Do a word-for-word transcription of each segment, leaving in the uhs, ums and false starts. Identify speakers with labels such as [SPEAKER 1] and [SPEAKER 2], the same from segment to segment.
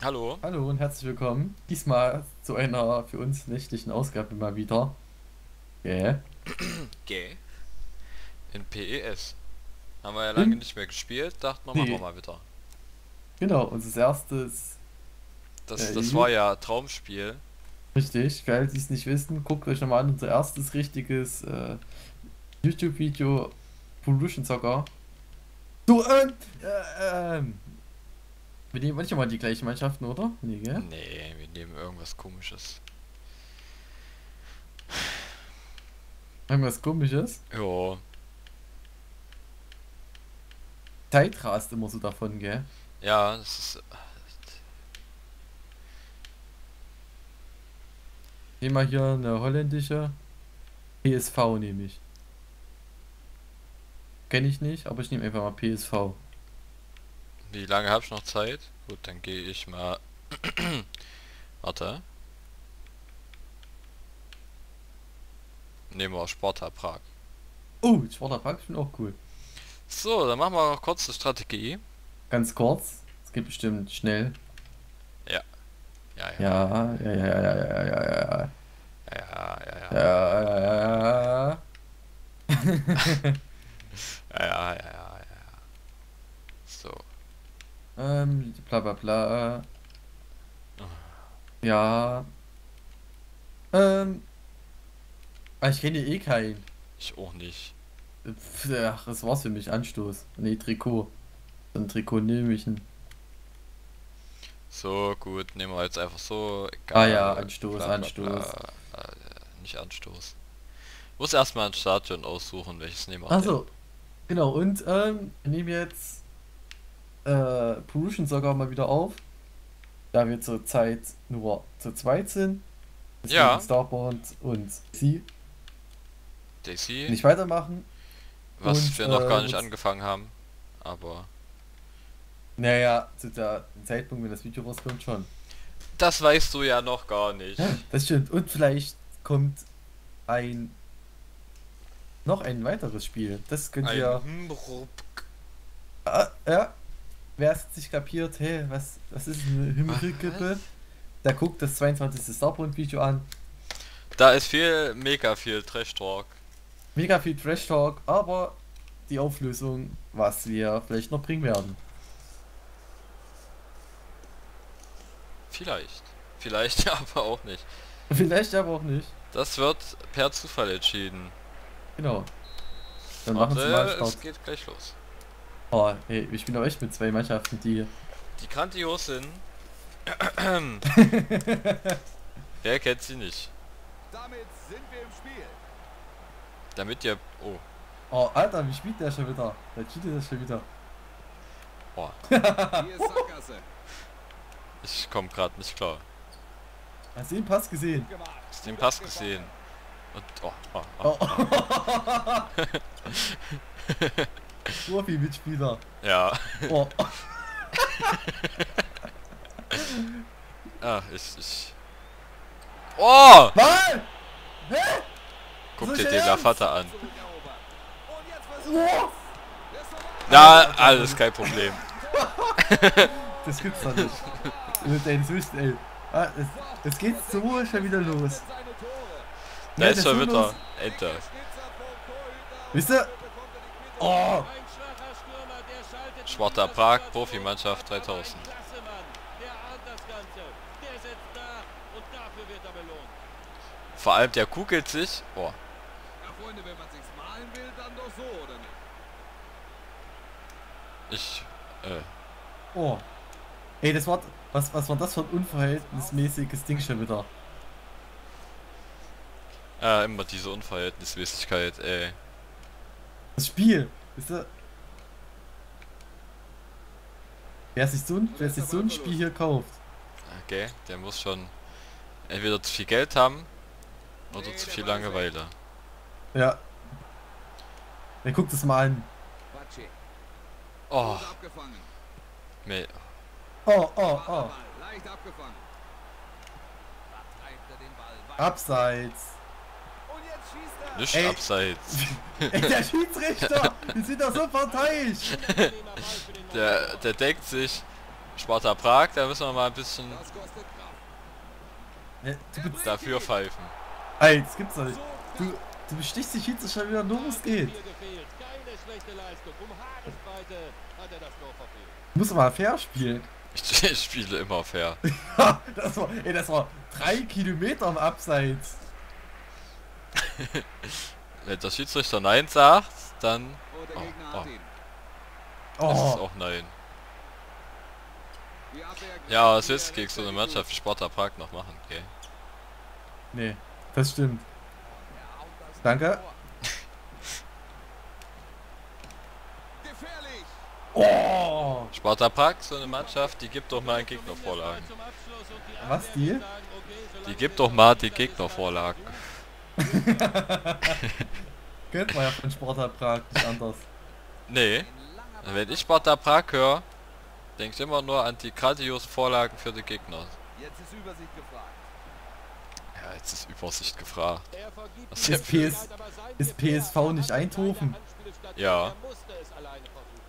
[SPEAKER 1] Hallo?
[SPEAKER 2] Hallo und herzlich willkommen. Diesmal zu einer für uns nächtlichen Ausgabe mal wieder. Yeah.
[SPEAKER 1] Gay. In P E S. Haben wir ja lange
[SPEAKER 2] Im,
[SPEAKER 1] nicht mehr gespielt, dachten wir, machen wir
[SPEAKER 2] nee,
[SPEAKER 1] mal wieder.
[SPEAKER 2] genau, unser erstes,
[SPEAKER 1] Das,
[SPEAKER 2] äh,
[SPEAKER 1] das
[SPEAKER 2] Ju-
[SPEAKER 1] war ja Traumspiel.
[SPEAKER 2] richtig, für alle, die es nicht wissen, guckt euch nochmal an, unser erstes richtiges äh, YouTube-Video, Pollution Soccer. Du, ähm, äh, ähm, wir nehmen manchmal mal die gleichen Mannschaften, oder? Nee, gell?
[SPEAKER 1] Nee, wir nehmen irgendwas komisches.
[SPEAKER 2] Irgendwas komisches.
[SPEAKER 1] Jo.
[SPEAKER 2] Zeit rast immer so davon, gell?
[SPEAKER 1] Ja, das ist.
[SPEAKER 2] Nehmen wir hier eine holländische P S V, nehme ich. Kenne ich nicht, aber ich nehme einfach mal P S V.
[SPEAKER 1] Wie lange habe ich noch Zeit? Gut, dann gehe ich mal. Warte. Nehmen wir Sparta Prag.
[SPEAKER 2] Oh, Schwarzer Pack, ich finde auch cool.
[SPEAKER 1] So, dann machen wir noch kurz die Strategie.
[SPEAKER 2] Ganz kurz, es geht bestimmt schnell.
[SPEAKER 1] Ja, ja, ja.
[SPEAKER 2] Ja, ja, ja, ja, ja, ja, ja,
[SPEAKER 1] Ja, ja, ja,
[SPEAKER 2] ja,
[SPEAKER 1] ja.
[SPEAKER 2] ja, ja, ja.
[SPEAKER 1] Ja, ja, ja, ja, ja. So.
[SPEAKER 2] Ähm, bla bla bla. Ja. Ähm, ah, ich kenne eh keinen.
[SPEAKER 1] Ich auch nicht.
[SPEAKER 2] Pff, ach, das war's für mich. Anstoß. Nee, Trikot. So ein Trikot nehme ich. Ein.
[SPEAKER 1] So, gut, nehmen wir jetzt einfach so,
[SPEAKER 2] Ah ja,
[SPEAKER 1] egal,
[SPEAKER 2] Anstoß,
[SPEAKER 1] bla bla
[SPEAKER 2] Anstoß.
[SPEAKER 1] bla, äh, nicht Anstoß. Muss erstmal ein Stadion aussuchen, welches nehmen wir denn?
[SPEAKER 2] Also, genau. Und ähm, wir nehmen jetzt äh, Pollution sogar mal wieder auf. Da wir zurzeit nur zu zweit sind. Deswegen
[SPEAKER 1] Ja,
[SPEAKER 2] Starbound und sie
[SPEAKER 1] Daisy,
[SPEAKER 2] nicht weitermachen.
[SPEAKER 1] was
[SPEAKER 2] Und
[SPEAKER 1] wir noch gar
[SPEAKER 2] äh,
[SPEAKER 1] nicht
[SPEAKER 2] jetzt,
[SPEAKER 1] angefangen haben, aber
[SPEAKER 2] naja, zu der Zeitpunkt, wenn das Video rauskommt, schon.
[SPEAKER 1] das weißt du ja noch gar nicht.
[SPEAKER 2] Das stimmt. Und vielleicht kommt ein noch ein weiteres Spiel. Das könnt
[SPEAKER 1] Ein
[SPEAKER 2] ihr.
[SPEAKER 1] Hmbrp.
[SPEAKER 2] Ah, ja, wer es nicht kapiert, hey, was, was ist eine Himmelkippe?
[SPEAKER 1] Was?
[SPEAKER 2] Der guckt das zweiundzwanzigste Starbound-Video an.
[SPEAKER 1] Da ist viel, mega viel Trash Talk.
[SPEAKER 2] Mega viel Trash Talk, aber die Auflösung, was wir vielleicht noch bringen werden.
[SPEAKER 1] Vielleicht. Vielleicht aber auch nicht.
[SPEAKER 2] Vielleicht aber auch nicht.
[SPEAKER 1] Das wird per Zufall entschieden.
[SPEAKER 2] Genau. Dann machen sie mal
[SPEAKER 1] Warte, es
[SPEAKER 2] Start.
[SPEAKER 1] geht gleich los.
[SPEAKER 2] Oh, ey, wir spielen aber echt mit zwei Mannschaften, die.
[SPEAKER 1] Die grandios sind. Wer kennt sie nicht?
[SPEAKER 3] Damit sind wir im Spiel.
[SPEAKER 1] Damit ihr... Oh.
[SPEAKER 2] Oh, Alter, wie spielt der schon wieder? Der cheatet das schon wieder.
[SPEAKER 1] Oh.
[SPEAKER 3] Hier ist Sackgasse.
[SPEAKER 1] Ich komme gerade nicht klar.
[SPEAKER 2] Hast du den Pass gesehen?
[SPEAKER 3] Gemacht.
[SPEAKER 1] Hast den Pass gesehen? Und... Oh, oh, oh.
[SPEAKER 2] Oh. Profi-Mitspieler.
[SPEAKER 1] Ja.
[SPEAKER 2] Oh.
[SPEAKER 1] Ah, ich... ich... Oh!
[SPEAKER 2] Mann! Hä?
[SPEAKER 1] Guck
[SPEAKER 2] So
[SPEAKER 1] dir
[SPEAKER 2] schnell
[SPEAKER 1] den
[SPEAKER 2] ernst?
[SPEAKER 1] Lafata an.
[SPEAKER 3] Zurückerobert. Und jetzt versucht
[SPEAKER 2] Oh.
[SPEAKER 1] Ja, alles kein Problem.
[SPEAKER 2] Das gibt's doch nicht. Ey, das wisst, ey. Ah, es, es geht so schon wieder los.
[SPEAKER 3] seine Tore.
[SPEAKER 1] Da
[SPEAKER 2] Ja,
[SPEAKER 1] ist
[SPEAKER 2] das
[SPEAKER 1] schon
[SPEAKER 2] so
[SPEAKER 1] wieder...
[SPEAKER 2] los.
[SPEAKER 1] Enter.
[SPEAKER 3] Spitzer vom Torhüter.
[SPEAKER 2] Wisst ihr? Oh!
[SPEAKER 4] Ein schwacher Stürmer, der schaltet
[SPEAKER 1] Sparta
[SPEAKER 4] die
[SPEAKER 1] Prag,
[SPEAKER 4] Situation.
[SPEAKER 1] Profimannschaft
[SPEAKER 4] Aber ein
[SPEAKER 1] dreitausend.
[SPEAKER 4] klasse Mann. Der ahnt das Ganze. Der setzt nach und dafür wird er belohnt.
[SPEAKER 1] Vor allem der kugelt sich... Oh.
[SPEAKER 3] Ja, Freunde, wenn man sich's malen will, dann doch so, oder nicht?
[SPEAKER 1] Ich... Äh...
[SPEAKER 2] Oh. Ey, das war. Was, was war das für ein unverhältnismäßiges Ding schon wieder?
[SPEAKER 1] Ah, immer diese Unverhältnismäßigkeit, ey.
[SPEAKER 2] Das Spiel. Wisst ihr? Wer sich so ein, wer sich so ein Spiel hier kauft.
[SPEAKER 1] Okay, der muss schon entweder zu viel Geld haben oder
[SPEAKER 3] Nee,
[SPEAKER 1] zu
[SPEAKER 3] der
[SPEAKER 1] viel
[SPEAKER 3] Ball ist
[SPEAKER 1] Langeweile.
[SPEAKER 2] Ja. Wer guckt das mal an.
[SPEAKER 3] Batschi.
[SPEAKER 1] Oh,
[SPEAKER 3] Gut abgefangen.
[SPEAKER 1] nee.
[SPEAKER 2] Oh, oh, oh.
[SPEAKER 3] Ball, leicht abgefangen. Da treibt er den Ball weit.
[SPEAKER 2] Abseits.
[SPEAKER 3] Und jetzt schießt er.
[SPEAKER 1] Nicht
[SPEAKER 2] Ey.
[SPEAKER 1] abseits.
[SPEAKER 2] Ey, der Schiedsrichter! Die sind doch so parteiisch!
[SPEAKER 1] Der, der denkt sich, Sparta Prag, da müssen wir mal ein bisschen
[SPEAKER 3] Das kostet Kraft.
[SPEAKER 2] Ja, du, be-
[SPEAKER 1] dafür pfeifen.
[SPEAKER 2] ey, das gibt's doch nicht. Du, du bestichst dich jetzt schon wieder nur, wo es geht.
[SPEAKER 4] Hier gefehlt. Keine schlechte Leistung. Um Haaresbreite hat er das Tor verfehlt.
[SPEAKER 2] Du musst mal fair spielen.
[SPEAKER 1] Ich, ich spiele immer fair.
[SPEAKER 2] das war, ey, das war drei Kilometer am Abseits.
[SPEAKER 1] Wenn der Schiedsrichter Nein sagt, dann
[SPEAKER 3] Und der
[SPEAKER 1] Oh,
[SPEAKER 3] Gegner
[SPEAKER 1] oh.
[SPEAKER 3] hat ihn.
[SPEAKER 1] ist es
[SPEAKER 2] Oh,
[SPEAKER 1] auch Nein.
[SPEAKER 3] Die Abwehr
[SPEAKER 1] Ja, was willst du gegen so eine Mannschaft wie Sparta Prag noch machen, okay?
[SPEAKER 2] nee, das stimmt. Danke.
[SPEAKER 3] Gefährlich.
[SPEAKER 2] Oh,
[SPEAKER 1] Sparta Prag, so eine Mannschaft, die gibt doch mal einen Gegnervorlagen.
[SPEAKER 4] Zum Abschluss und die
[SPEAKER 2] was
[SPEAKER 4] Abwehr
[SPEAKER 2] die?
[SPEAKER 4] sagen, okay, solange
[SPEAKER 1] Die gibt
[SPEAKER 4] der
[SPEAKER 1] doch mal die
[SPEAKER 4] Ball da ist,
[SPEAKER 1] Gegnervorlagen.
[SPEAKER 2] kennt man ja von Sparta Prag nicht anders.
[SPEAKER 1] Nee, wenn ich Sparta Prag höre, denke ich immer nur an die grandios Vorlagen für die Gegner.
[SPEAKER 3] Jetzt ist Übersicht gefragt.
[SPEAKER 1] Ja, jetzt ist Übersicht gefragt.
[SPEAKER 4] Er vergibt
[SPEAKER 1] Was
[SPEAKER 4] die
[SPEAKER 1] ist
[SPEAKER 2] P S
[SPEAKER 4] Möglichkeit, aber sein
[SPEAKER 2] ist P S V
[SPEAKER 4] Gefährder
[SPEAKER 2] nicht
[SPEAKER 4] hat
[SPEAKER 2] Eindhoven?
[SPEAKER 4] keine Handspiele statt-
[SPEAKER 1] Ja.
[SPEAKER 4] Er musste es alleine versuchen.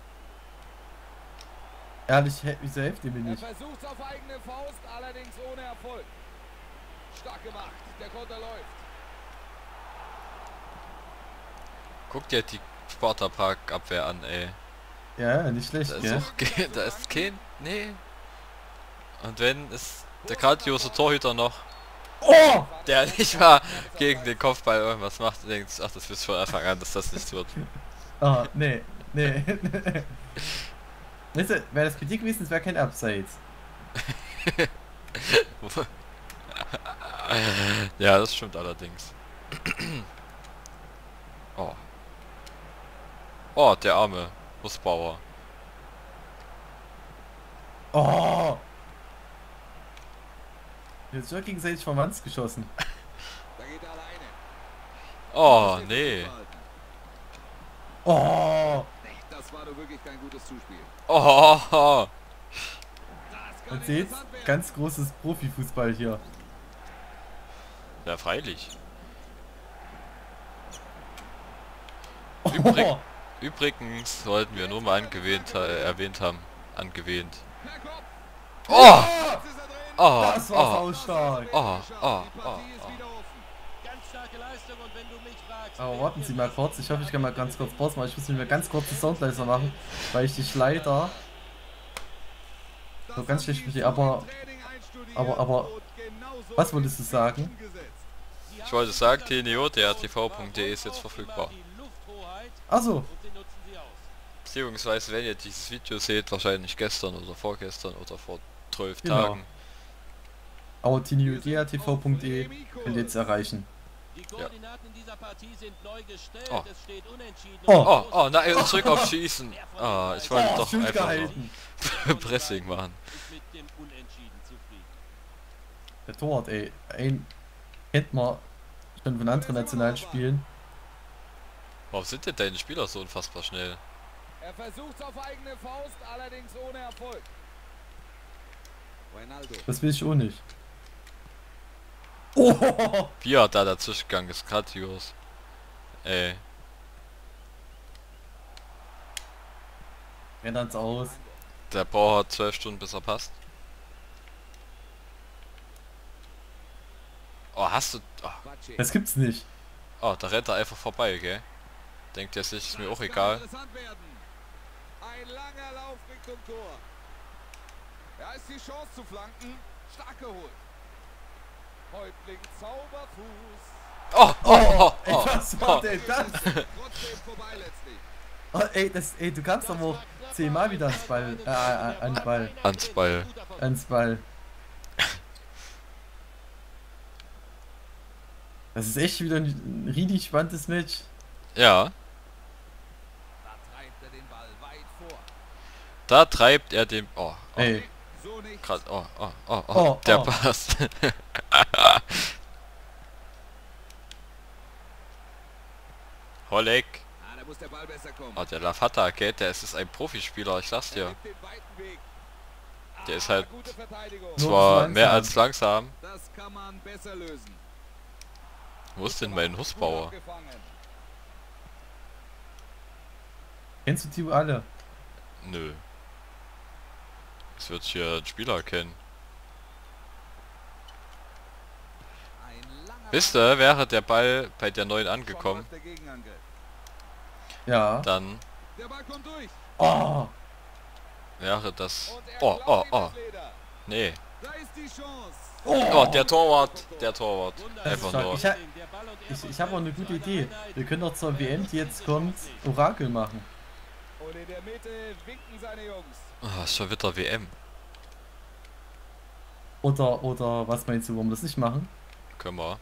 [SPEAKER 2] Ehrlich, hä- wieso helft ihr mir
[SPEAKER 3] Er
[SPEAKER 2] nicht?
[SPEAKER 3] versucht auf eigene Faust, allerdings ohne Erfolg. Stark gemacht. Der Konter läuft.
[SPEAKER 1] Guck dir die Sparta Prag Abwehr an, ey.
[SPEAKER 2] Ja, nicht schlecht,
[SPEAKER 1] Da ist,
[SPEAKER 2] gell?
[SPEAKER 1] auch, ke- da ist kein... Nee. Und wenn ist der grandiose Torhüter noch,
[SPEAKER 2] Oh!
[SPEAKER 1] der nicht mal gegen den Kopfball irgendwas macht und denkt, ach, das wisst von Anfang an, dass das nichts wird.
[SPEAKER 2] Ah, nee, nee. Weißt du, wäre das Kritik gewesen, es wäre kein Abseits.
[SPEAKER 1] Ja, das stimmt allerdings. Oh. Oh, der arme Busbauer.
[SPEAKER 2] Oh! Jetzt schon gegenseitig vom Wanz geschossen.
[SPEAKER 3] Da geht er alleine.
[SPEAKER 1] Oh, nee.
[SPEAKER 2] Oh!
[SPEAKER 3] Das war doch wirklich kein gutes Zuspiel.
[SPEAKER 1] Oh, oh, oh.
[SPEAKER 3] Das kann
[SPEAKER 2] Man seht,
[SPEAKER 3] interessant werden.
[SPEAKER 2] ganz großes Profifußball hier.
[SPEAKER 1] Ja, freilich.
[SPEAKER 2] Oh!
[SPEAKER 1] Übrig- Übrigens sollten wir nur mal angewähnt, äh, erwähnt haben. Angewähnt.
[SPEAKER 3] Per Kopf.
[SPEAKER 1] Oh!
[SPEAKER 3] Jetzt ist er drin.
[SPEAKER 1] Oh!
[SPEAKER 2] Das war
[SPEAKER 1] Oh!
[SPEAKER 2] saustark!
[SPEAKER 1] Oh! Oh!
[SPEAKER 3] Die
[SPEAKER 1] Oh!
[SPEAKER 3] Partie ist
[SPEAKER 1] Oh!
[SPEAKER 3] wieder offen.
[SPEAKER 4] Ganz starke Leistung und wenn du mich fragst...
[SPEAKER 2] Aber
[SPEAKER 4] wer
[SPEAKER 2] warten
[SPEAKER 4] hier
[SPEAKER 2] Sie mal
[SPEAKER 4] das
[SPEAKER 2] kurz, ich hoffe, ich kann mal ganz kurz Pause machen. Ich muss mir ganz kurz den
[SPEAKER 4] Ja,
[SPEAKER 2] Sound leiser machen, weil ich dich leider...
[SPEAKER 3] Das
[SPEAKER 2] So ganz
[SPEAKER 3] haben
[SPEAKER 2] schlecht
[SPEAKER 3] die
[SPEAKER 2] mit dir,
[SPEAKER 3] so
[SPEAKER 2] aber-
[SPEAKER 3] im Training einstudiert
[SPEAKER 2] aber- aber-
[SPEAKER 3] und genauso
[SPEAKER 2] was wolltest du sagen?
[SPEAKER 3] umgesetzt.
[SPEAKER 4] Sie
[SPEAKER 1] Ich wollte
[SPEAKER 4] haben
[SPEAKER 1] sagen,
[SPEAKER 4] das
[SPEAKER 1] T N O, der
[SPEAKER 4] Warum
[SPEAKER 1] T V punkt de ist jetzt
[SPEAKER 4] auch
[SPEAKER 1] verfügbar.
[SPEAKER 4] immer die Lufthoheit
[SPEAKER 2] Achso,
[SPEAKER 4] und sie nutzen sie aus.
[SPEAKER 1] Beziehungsweise, wenn ihr dieses Video seht, wahrscheinlich gestern oder vorgestern oder vor zwölf
[SPEAKER 2] Genau.
[SPEAKER 1] Tagen.
[SPEAKER 2] aber tiniodeatv.de könnt ihr jetzt erreichen.
[SPEAKER 4] Die Koordinaten in dieser Partie sind neu gestellt.
[SPEAKER 1] Oh.
[SPEAKER 4] Es steht unentschieden.
[SPEAKER 2] Oh.
[SPEAKER 1] Oh, oh, nein, zurück auf Schießen. Ah, ich wollte
[SPEAKER 2] Oh,
[SPEAKER 1] doch
[SPEAKER 2] schön
[SPEAKER 1] einfach
[SPEAKER 2] gehalten.
[SPEAKER 1] nur Pressing machen.
[SPEAKER 4] Ist mit dem Unentschieden zufrieden.
[SPEAKER 2] Der Torwart, ey. Ein kennt man schon von anderen Nationalspielen.
[SPEAKER 1] Warum sind denn deine Spieler so unfassbar schnell?
[SPEAKER 3] Er versucht auf eigene Faust, allerdings ohne Erfolg. Ronaldo.
[SPEAKER 2] Das will ich auch nicht. Oh!
[SPEAKER 1] Wie er da dazwischen gegangen ist, grandios. Ey,
[SPEAKER 2] Rennt ans Aus.
[SPEAKER 1] der braucht zwölf Stunden bis er passt. Oh, hast du... Oh,
[SPEAKER 3] Batsche.
[SPEAKER 2] Das gibt's nicht.
[SPEAKER 1] oh, da rennt er einfach vorbei, gell? Denkt er sich, ist mir auch
[SPEAKER 3] Das kann
[SPEAKER 1] egal.
[SPEAKER 3] interessant werden. Ein langer Lauf Richtung Tor. Da ist die Chance zu flanken. Stark geholt. Häuptling Zauberfuß.
[SPEAKER 1] Oh, oh, oh,
[SPEAKER 2] Ey,
[SPEAKER 1] oh,
[SPEAKER 2] was war
[SPEAKER 1] oh.
[SPEAKER 2] denn das?
[SPEAKER 3] Trotzdem vorbei letztlich.
[SPEAKER 2] Oh, ey, das, ey, du kamst aber auch zehnmal wieder ans Ball, äh, äh, an den Ball,
[SPEAKER 1] Ans Ball.
[SPEAKER 2] ans Ball. Das ist echt wieder ein richtig spannendes Match.
[SPEAKER 1] Ja,
[SPEAKER 3] Da treibt er den Ball weit vor.
[SPEAKER 1] da treibt er den... Oh, oh,
[SPEAKER 2] Ey,
[SPEAKER 3] So nicht.
[SPEAKER 1] grad, oh, oh, oh, oh,
[SPEAKER 2] Oh,
[SPEAKER 1] der
[SPEAKER 2] oh.
[SPEAKER 1] passt. Holek.
[SPEAKER 3] Ah, da muss der Ball besser kommen.
[SPEAKER 1] Oh, der Lafata, gell, der ist, ist ein Profispieler, ich sag's
[SPEAKER 3] Er
[SPEAKER 1] dir.
[SPEAKER 3] nimmt den weiten Weg.
[SPEAKER 1] Der ist
[SPEAKER 3] Ah,
[SPEAKER 1] halt
[SPEAKER 3] gute Verteidigung.
[SPEAKER 2] Nur
[SPEAKER 1] zwar
[SPEAKER 2] langsam.
[SPEAKER 1] mehr als langsam.
[SPEAKER 3] Das kann man besser lösen.
[SPEAKER 1] Wo ist denn mein
[SPEAKER 3] Gut
[SPEAKER 1] Husbauer?
[SPEAKER 3] abgefangen.
[SPEAKER 2] kennst du die alle?
[SPEAKER 1] Nö. Es wird hier ein Spieler kennen.
[SPEAKER 3] Ein langer
[SPEAKER 1] Wisst ihr, wäre der Ball bei der neuen angekommen,
[SPEAKER 3] Schon läuft der Gegenangriff.
[SPEAKER 2] Ja.
[SPEAKER 1] dann
[SPEAKER 3] Der Ball kommt durch.
[SPEAKER 2] Oh!
[SPEAKER 1] wäre das...
[SPEAKER 3] Und er
[SPEAKER 1] Oh,
[SPEAKER 3] klaut
[SPEAKER 1] oh,
[SPEAKER 3] ihm
[SPEAKER 1] oh.
[SPEAKER 3] das Leder.
[SPEAKER 1] Nee.
[SPEAKER 3] Da ist die Chance.
[SPEAKER 1] Oh, der Torwart. Der Torwart.
[SPEAKER 2] Das
[SPEAKER 1] Einfach
[SPEAKER 2] ist stark.
[SPEAKER 1] nur.
[SPEAKER 2] Ich, ha ich, ich habe auch eine gute Idee. Wir können doch zur W M, die jetzt kommt, Orakel machen.
[SPEAKER 3] Und in der Mitte winken seine Jungs.
[SPEAKER 1] Oh, ist schon wieder W M.
[SPEAKER 2] Oder, oder, was meinst du, warum wir das nicht machen?
[SPEAKER 1] Können wir.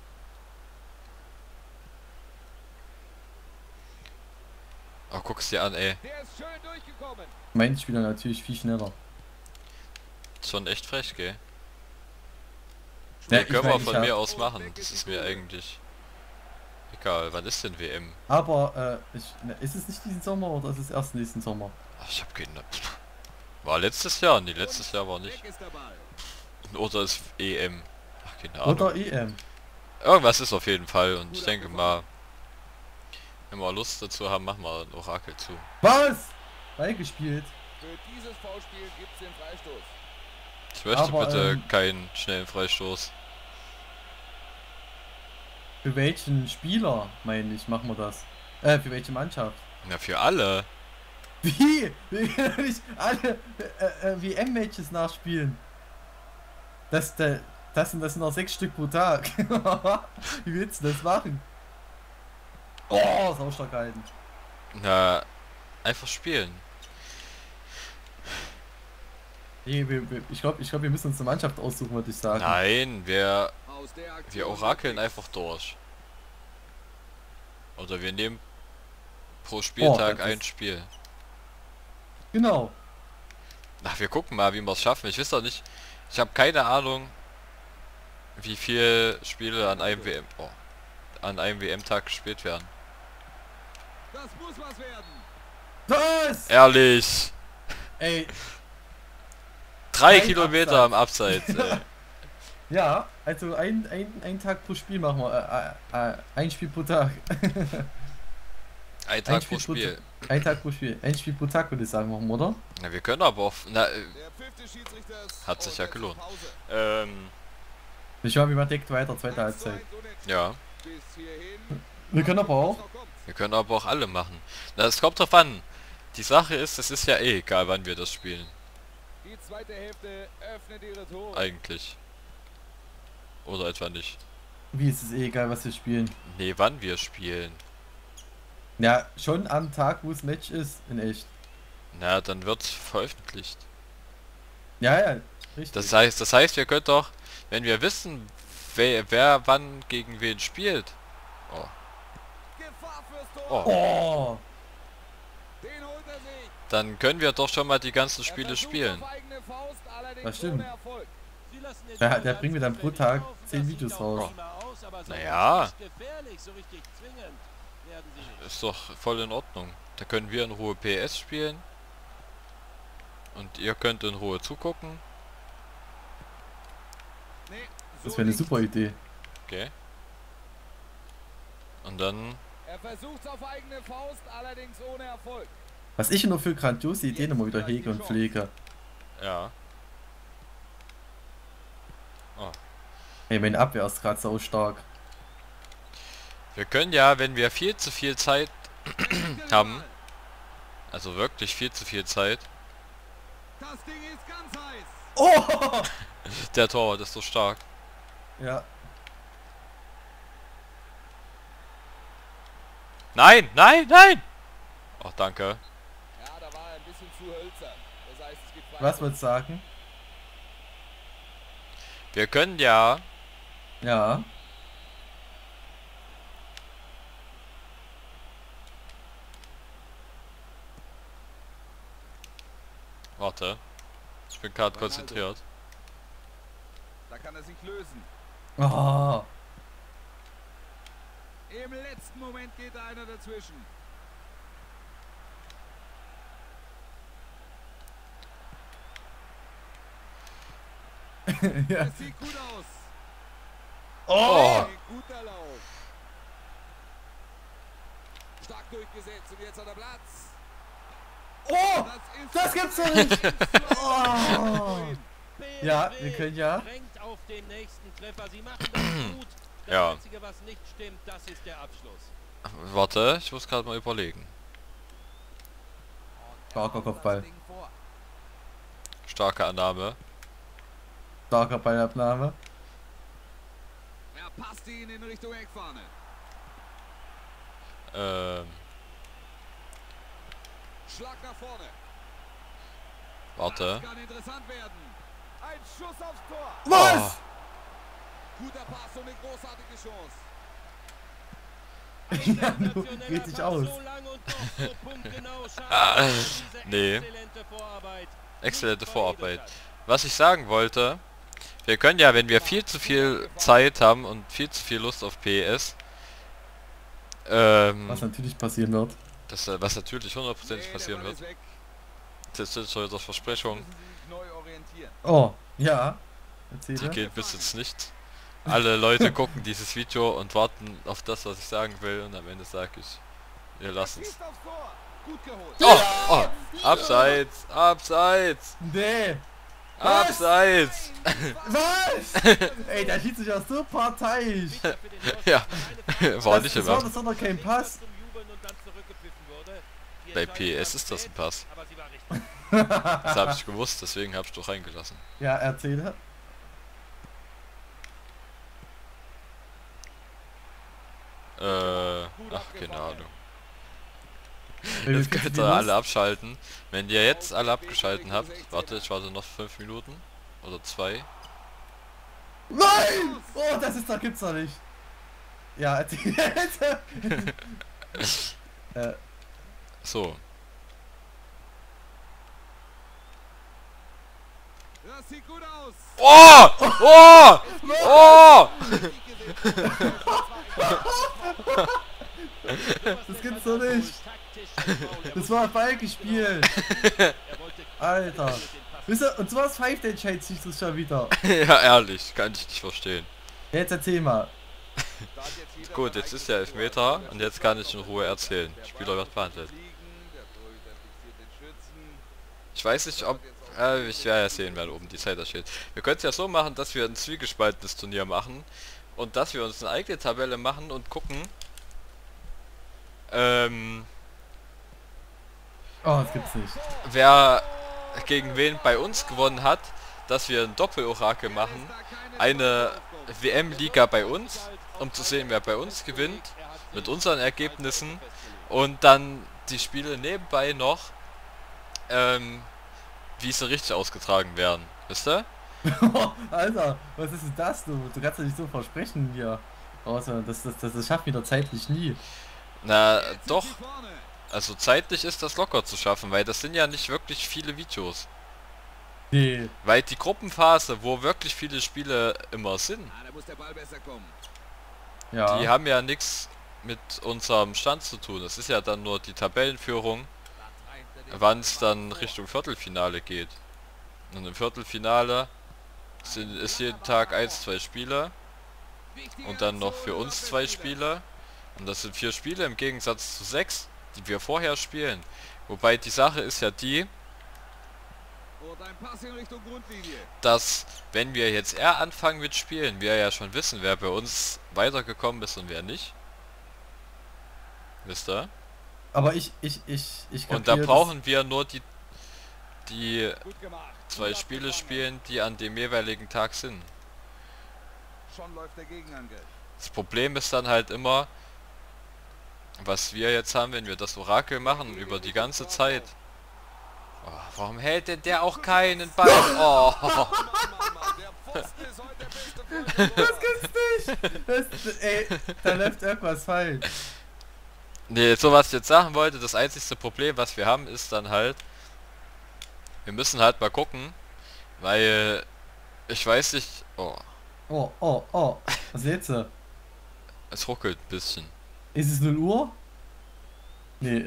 [SPEAKER 1] Oh, guck's dir an, ey.
[SPEAKER 3] Der ist schön durchgekommen.
[SPEAKER 2] Mein Spieler natürlich viel schneller.
[SPEAKER 1] Schon echt frech, gell?
[SPEAKER 2] Ja,
[SPEAKER 1] Nee,
[SPEAKER 2] ich
[SPEAKER 1] können wir
[SPEAKER 2] mein, ich
[SPEAKER 1] von
[SPEAKER 2] hab-
[SPEAKER 1] mir aus machen. Das ist mir eigentlich egal. Wann ist denn W M?
[SPEAKER 2] Aber, äh, ich, ne, ist es nicht diesen Sommer oder ist es erst nächsten Sommer?
[SPEAKER 1] Ach, ich hab keine... War letztes Jahr? Nee, letztes Jahr war nicht.
[SPEAKER 3] Weg ist der Ball.
[SPEAKER 1] Oder ist E M? Ach, keine Ahnung.
[SPEAKER 2] Oder E M.
[SPEAKER 1] Irgendwas ist auf jeden Fall und ich denke mal, wenn wir Lust dazu haben, machen wir ein Orakel zu.
[SPEAKER 2] Was? Beigespielt.
[SPEAKER 3] Für dieses Foulspiel gibt es den Freistoß.
[SPEAKER 1] Ich möchte
[SPEAKER 2] Aber,
[SPEAKER 1] bitte
[SPEAKER 2] ähm,
[SPEAKER 1] keinen schnellen Freistoß.
[SPEAKER 2] Für welchen Spieler, meine ich, machen wir das? Äh, für welche Mannschaft?
[SPEAKER 1] Ja, für alle.
[SPEAKER 2] Wie? Wir können nicht alle äh, äh, W M-Matches nachspielen. Das, das, das sind das sind noch sechs Stück pro Tag. Wie willst du das machen? Oh, saustark gehalten.
[SPEAKER 1] Na, einfach spielen.
[SPEAKER 2] Nee, wir, wir, ich glaube, ich glaub, wir müssen uns eine Mannschaft aussuchen, würde ich sagen.
[SPEAKER 1] Nein, wir,
[SPEAKER 3] Aus der Aktion
[SPEAKER 1] wir orakeln einfach durch. Oder wir nehmen pro Spieltag
[SPEAKER 2] das
[SPEAKER 1] ein
[SPEAKER 2] ist-
[SPEAKER 1] Spiel.
[SPEAKER 2] Genau.
[SPEAKER 1] Ach, wir gucken mal, wie wir es schaffen. Ich weiß doch nicht. Ich habe keine Ahnung, wie viele Spiele an einem W M, oh, an einem W M-Tag gespielt werden.
[SPEAKER 3] Das muss was werden.
[SPEAKER 2] Was?
[SPEAKER 1] Ehrlich!
[SPEAKER 2] Ey,
[SPEAKER 1] Drei
[SPEAKER 2] Kein
[SPEAKER 1] Kilometer am Abseits, ey.
[SPEAKER 2] ja, also ein, ein, ein Tag pro Spiel machen wir. Äh, äh, ein Spiel pro Tag.
[SPEAKER 1] Ein Tag
[SPEAKER 2] Spiel
[SPEAKER 1] pro
[SPEAKER 2] pro
[SPEAKER 1] Spiel.
[SPEAKER 2] Ein Tag pro Spiel. Ein Spiel pro Tag würde ich sagen, machen, wir, oder?
[SPEAKER 1] Na, wir können aber auch. Na, äh,
[SPEAKER 3] Der Pfiff des Schiedsrichters.
[SPEAKER 1] Hat sich ja
[SPEAKER 3] und jetzt
[SPEAKER 1] gelohnt.
[SPEAKER 3] Pause.
[SPEAKER 1] ähm,
[SPEAKER 2] Ich war wie man deckt weiter, zweite
[SPEAKER 3] eins zu
[SPEAKER 2] Halbzeit.
[SPEAKER 3] eins unentschieden.
[SPEAKER 1] ja.
[SPEAKER 3] Bis hierhin.
[SPEAKER 2] Wir können aber auch.
[SPEAKER 3] Was noch kommt.
[SPEAKER 1] Wir können aber auch alle machen. Na, es kommt drauf an. Die Sache ist, es ist ja eh egal, wann wir das spielen.
[SPEAKER 3] Die zweite Hälfte öffnet ihre Tore.
[SPEAKER 1] Eigentlich. Oder etwa nicht.
[SPEAKER 2] Wie ist es eh egal, was wir spielen?
[SPEAKER 1] Nee, wann wir spielen.
[SPEAKER 2] Ja, schon am Tag, wo das Match ist, in echt.
[SPEAKER 1] Na, dann wird's veröffentlicht.
[SPEAKER 2] Ja, ja, richtig.
[SPEAKER 1] Das heißt, das heißt, wir können doch, wenn wir wissen, wer, wer wann gegen wen spielt. Oh.
[SPEAKER 3] Gefahr fürs Tor.
[SPEAKER 1] Oh.
[SPEAKER 2] Oh!
[SPEAKER 3] Den holt er sich.
[SPEAKER 1] Dann können wir doch schon mal die ganzen
[SPEAKER 3] Er
[SPEAKER 1] Spiele
[SPEAKER 3] versucht
[SPEAKER 1] spielen.
[SPEAKER 3] auf eigene Faust, allerdings
[SPEAKER 2] Das stimmt.
[SPEAKER 3] ohne Erfolg.
[SPEAKER 4] Sie lassen den
[SPEAKER 2] Der-
[SPEAKER 4] Ball
[SPEAKER 2] der
[SPEAKER 4] ganz
[SPEAKER 2] bringt mir dann pro
[SPEAKER 4] gefällig
[SPEAKER 2] Tag
[SPEAKER 4] laufen,
[SPEAKER 2] zehn
[SPEAKER 4] das
[SPEAKER 2] Videos
[SPEAKER 4] sieht auch
[SPEAKER 2] raus.
[SPEAKER 4] prima aus, aber so
[SPEAKER 1] Naja.
[SPEAKER 4] richtig gefährlich, so richtig zwingend werden sie nicht.
[SPEAKER 1] Ist doch voll in Ordnung. Da können wir in Ruhe P S spielen. Und ihr könnt in Ruhe zugucken.
[SPEAKER 3] Nee, so
[SPEAKER 2] Das wäre eine
[SPEAKER 3] nicht.
[SPEAKER 2] super Idee.
[SPEAKER 1] Okay. Und dann...
[SPEAKER 3] Er versucht auf eigene Faust, allerdings ohne Erfolg.
[SPEAKER 2] Was ich nur für grandiose Ideen immer wieder hege und pflege.
[SPEAKER 1] Ja.
[SPEAKER 2] Ey, meine Abwehr ist gerade so stark.
[SPEAKER 1] Wir können ja, wenn wir viel zu viel Zeit haben, also wirklich viel zu viel Zeit,
[SPEAKER 3] Das Ding ist ganz heiß.
[SPEAKER 2] Oh!
[SPEAKER 1] der Torwart ist so stark.
[SPEAKER 2] Ja.
[SPEAKER 1] Nein, nein, nein! Oh, danke.
[SPEAKER 3] Ja, da war er ein bisschen zu hölzern. Das heißt, es gibt
[SPEAKER 2] Was
[SPEAKER 3] Freistoß.
[SPEAKER 2] würdest du sagen?
[SPEAKER 1] Wir können ja...
[SPEAKER 2] Ja.
[SPEAKER 1] Warte. Ich bin gerade
[SPEAKER 3] Ronaldo.
[SPEAKER 1] konzentriert.
[SPEAKER 3] Da kann er sich lösen.
[SPEAKER 2] Oh.
[SPEAKER 3] Im letzten Moment geht da einer dazwischen.
[SPEAKER 2] Ja.
[SPEAKER 3] Das sieht gut aus.
[SPEAKER 1] Oh!
[SPEAKER 3] Ein guter Lauf. Stark durchgesetzt und jetzt hat er Platz.
[SPEAKER 2] Oh!
[SPEAKER 3] Das
[SPEAKER 2] Das
[SPEAKER 3] ist
[SPEAKER 2] gibt's doch nicht! Oh!
[SPEAKER 4] B
[SPEAKER 2] Ja,
[SPEAKER 4] S W
[SPEAKER 2] wir können ja.
[SPEAKER 4] drängt auf den nächsten Treffer. Sie machen das gut. Das
[SPEAKER 1] Ja.
[SPEAKER 4] Einzige, was nicht stimmt, das ist der Abschluss.
[SPEAKER 1] Warte, ich muss gerade mal überlegen.
[SPEAKER 2] Starker Kopfball.
[SPEAKER 1] Starke Annahme.
[SPEAKER 2] Starker Ballabnahme.
[SPEAKER 3] Er passt ihn in Richtung Eckfahne.
[SPEAKER 1] Ähm,
[SPEAKER 3] Schlag nach vorne.
[SPEAKER 1] warte.
[SPEAKER 3] Das kann interessant werden. Ein Schuss aufs Tor.
[SPEAKER 2] Was?
[SPEAKER 3] Guter Pass und eine großartige Chance.
[SPEAKER 2] Ja, du red dich aus.
[SPEAKER 4] So lang und doch so punktgenau. Schade für diese
[SPEAKER 1] Nee.
[SPEAKER 4] exzellente Vorarbeit.
[SPEAKER 1] Exzellente
[SPEAKER 4] Nicht
[SPEAKER 1] Vorarbeit.
[SPEAKER 4] veredelt hat.
[SPEAKER 1] Was ich sagen wollte, wir können ja, wenn wir viel zu viel Zeit haben und viel zu viel Lust auf P S, ähm,
[SPEAKER 2] Was natürlich passieren wird.
[SPEAKER 1] das, äh, was natürlich hundertprozentig
[SPEAKER 3] Nee, der
[SPEAKER 1] passieren
[SPEAKER 3] Ball
[SPEAKER 1] wird,
[SPEAKER 3] ist weg.
[SPEAKER 1] das ist schon das Versprechung,
[SPEAKER 3] Müssen Sie sich neu orientieren.
[SPEAKER 2] Oh, ja.
[SPEAKER 1] die
[SPEAKER 2] Erzähle.
[SPEAKER 1] geht bis jetzt nicht. Alle Leute gucken dieses Video und warten auf das, was ich sagen will, und am Ende sage ich, wir lassen es.
[SPEAKER 3] Schießt aufs Tor. Gut geholt.
[SPEAKER 1] Oh, oh, abseits, abseits,
[SPEAKER 2] Nee. Was?
[SPEAKER 1] abseits.
[SPEAKER 2] Was? Ey, der schießt sich ja so parteiisch.
[SPEAKER 4] Bitte für den Torschützen
[SPEAKER 1] Ja,
[SPEAKER 4] eine
[SPEAKER 1] war
[SPEAKER 2] Das,
[SPEAKER 1] nicht
[SPEAKER 2] das
[SPEAKER 1] immer.
[SPEAKER 2] war das doch noch kein Pass.
[SPEAKER 4] zum Jubeln und dann zurückgepfiffen wurde. Die
[SPEAKER 1] Bei
[SPEAKER 4] Entscheidung
[SPEAKER 1] P S
[SPEAKER 4] war
[SPEAKER 1] ist das ein
[SPEAKER 4] spät,
[SPEAKER 1] Pass.
[SPEAKER 4] aber sie war richtig.
[SPEAKER 1] Das habe ich gewusst, deswegen habe ich doch reingelassen.
[SPEAKER 2] Ja, erzähle.
[SPEAKER 1] Äh, ach, keine Ahnung.
[SPEAKER 2] Wie
[SPEAKER 1] Jetzt
[SPEAKER 2] viel
[SPEAKER 1] könnt
[SPEAKER 2] sind
[SPEAKER 1] ihr
[SPEAKER 2] die
[SPEAKER 1] alle
[SPEAKER 2] los?
[SPEAKER 1] abschalten. Wenn ihr jetzt alle abgeschalten habt, warte, ich warte noch fünf Minuten. Oder zwei.
[SPEAKER 2] Nein! Oh, das ist doch, gibt's doch nicht. Ja, erzähl. äh,
[SPEAKER 1] So.
[SPEAKER 3] Das sieht gut aus.
[SPEAKER 1] Oh! Oh! Oh!
[SPEAKER 2] das gibt's doch nicht. Das war Ball gespielt. Alter. Wisst ihr, und sowas pfeift der Entscheid sich das schon wieder.
[SPEAKER 1] Ja, ehrlich, kann ich nicht verstehen.
[SPEAKER 2] Jetzt erzähl mal.
[SPEAKER 3] Da hat jetzt jeder
[SPEAKER 1] Gut,
[SPEAKER 3] sein
[SPEAKER 1] jetzt ist
[SPEAKER 3] eigenes
[SPEAKER 1] der
[SPEAKER 3] Tor
[SPEAKER 1] Elfmeter
[SPEAKER 3] erzielt.
[SPEAKER 1] und jetzt kann ich in Ruhe erzählen.
[SPEAKER 3] Der
[SPEAKER 1] Der Spieler wird
[SPEAKER 3] Ball
[SPEAKER 1] behandelt.
[SPEAKER 3] fliegen, der Torhüter fixiert den Schützen.
[SPEAKER 1] Ich weiß nicht, ob... Äh, ich werde ja sehen, wer oben die Zeit da steht. Wir können es ja so machen, dass wir ein zwiegespaltenes Turnier machen. Und dass wir uns eine eigene Tabelle machen und gucken... Ähm...
[SPEAKER 2] Oh, das gibt's nicht.
[SPEAKER 1] wer gegen wen bei uns gewonnen hat, dass wir ein Doppel-Orakel machen, eine W M-Liga bei uns, um zu sehen, wer bei uns gewinnt, mit unseren Ergebnissen, und dann die Spiele nebenbei noch, ähm, wie sie richtig ausgetragen werden. Wisst ihr?
[SPEAKER 2] Alter, was ist denn das, du? Du kannst doch nicht so versprechen hier. Also, das, das, das, das schafft wieder zeitlich nie.
[SPEAKER 1] Na,
[SPEAKER 3] Jetzt sind
[SPEAKER 1] doch,
[SPEAKER 3] sie vorne.
[SPEAKER 1] also zeitlich ist das locker zu schaffen, weil das sind ja nicht wirklich viele Videos.
[SPEAKER 2] Nee.
[SPEAKER 1] Weil die Gruppenphase, wo wirklich viele Spiele immer sind,
[SPEAKER 3] Ah, da muss der Ball besser kommen.
[SPEAKER 2] Ja.
[SPEAKER 1] die haben ja nichts mit unserem Stand zu tun. Es ist ja dann nur die Tabellenführung, wann es dann Richtung Viertelfinale geht. Und im Viertelfinale sind, ist jeden Tag eins, zwei Spiele und dann noch für uns zwei Spiele. Und das sind vier Spiele im Gegensatz zu sechs, die wir vorher spielen. Wobei die Sache ist ja die,
[SPEAKER 3] Und ein Pass in Richtung Grundlinie.
[SPEAKER 1] dass wenn wir jetzt eher anfangen mit Spielen, wir ja schon wissen, wer bei uns weitergekommen ist und wer nicht. Wisst ihr?
[SPEAKER 2] Aber ich, ich, ich, ich
[SPEAKER 1] Und da
[SPEAKER 2] kapier,
[SPEAKER 1] brauchen wir nur die, die
[SPEAKER 3] Gut gemacht.
[SPEAKER 1] zwei
[SPEAKER 3] Gut
[SPEAKER 1] Spiele
[SPEAKER 3] abgefangen.
[SPEAKER 1] spielen, die an dem jeweiligen Tag sind.
[SPEAKER 3] Schon läuft der Gegenangriff.
[SPEAKER 1] Das Problem ist dann halt immer, was wir jetzt haben, wenn wir das Orakel machen, über die ganze Zeit. Oh, warum hält denn der auch keinen Ball? Oh,
[SPEAKER 3] Mann, Mann, Mann, der Pfosten ist heute der beste Freund.
[SPEAKER 2] das gibt's nicht! Das, ey, da läuft irgendwas falsch.
[SPEAKER 1] nee, so was ich jetzt sagen wollte, das einzigste Problem, was wir haben, ist dann halt, wir müssen halt mal gucken, weil ich weiß nicht, oh,
[SPEAKER 2] Oh, oh, oh. Was jetzt? so?
[SPEAKER 1] es ruckelt ein bisschen.
[SPEAKER 2] Ist es null Uhr? Nee.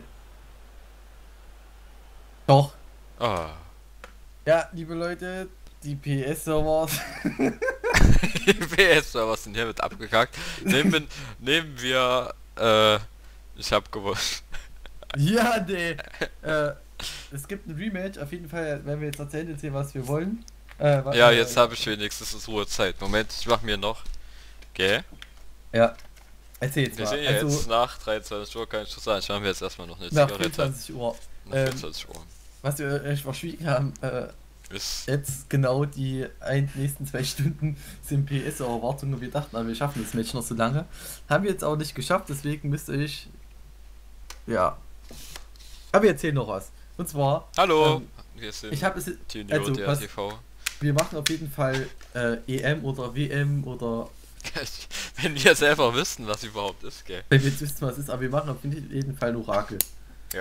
[SPEAKER 2] Doch.
[SPEAKER 1] Oh.
[SPEAKER 2] Ja, liebe Leute, die P S-Server.
[SPEAKER 1] Die P S-Server sind hiermit abgekackt. Nehmen wir, nehmen wir äh, ich hab gewusst.
[SPEAKER 2] Ja, nee. Äh, es gibt ein Rematch, auf jeden Fall, wenn wir jetzt erzählen, erzählen was wir wollen. Äh, was,
[SPEAKER 1] Ja,
[SPEAKER 2] äh,
[SPEAKER 1] jetzt habe ich wenigstens Ruhezeit. Moment, ich mach mir noch. Gell?
[SPEAKER 2] Ja. Erzähl jetzt
[SPEAKER 1] Wir
[SPEAKER 2] mal.
[SPEAKER 1] sind ja
[SPEAKER 2] Also,
[SPEAKER 1] jetzt nach dreiundzwanzig Uhr, kann ich schon sagen. Ich mache mir jetzt erstmal noch eine
[SPEAKER 2] nach
[SPEAKER 1] Zigarette.
[SPEAKER 2] vierundzwanzig Uhr.
[SPEAKER 1] Nach
[SPEAKER 2] Ähm,
[SPEAKER 1] vierundzwanzig Uhr.
[SPEAKER 2] Was wir euch verschwiegen haben, äh,
[SPEAKER 1] Ist
[SPEAKER 2] jetzt genau die ein, nächsten zwei Stunden sind P S-Erwartungen. Wir dachten, aber wir schaffen das Match noch so lange. Haben wir jetzt auch nicht geschafft, deswegen müsst ihr euch. Ja. Aber wir erzählen noch was. Und zwar.
[SPEAKER 1] Hallo!
[SPEAKER 2] Ähm,
[SPEAKER 1] wir sind
[SPEAKER 2] ich habe es.
[SPEAKER 1] Tinio,
[SPEAKER 2] Also,
[SPEAKER 1] der
[SPEAKER 2] was,
[SPEAKER 1] T V.
[SPEAKER 2] wir machen auf jeden Fall äh, E M oder W M oder.
[SPEAKER 1] Wenn wir selber wissen, was überhaupt ist, gell?
[SPEAKER 2] Wenn wir jetzt wissen, was es ist, aber wir machen auf jeden Fall ein Orakel.
[SPEAKER 1] Ja.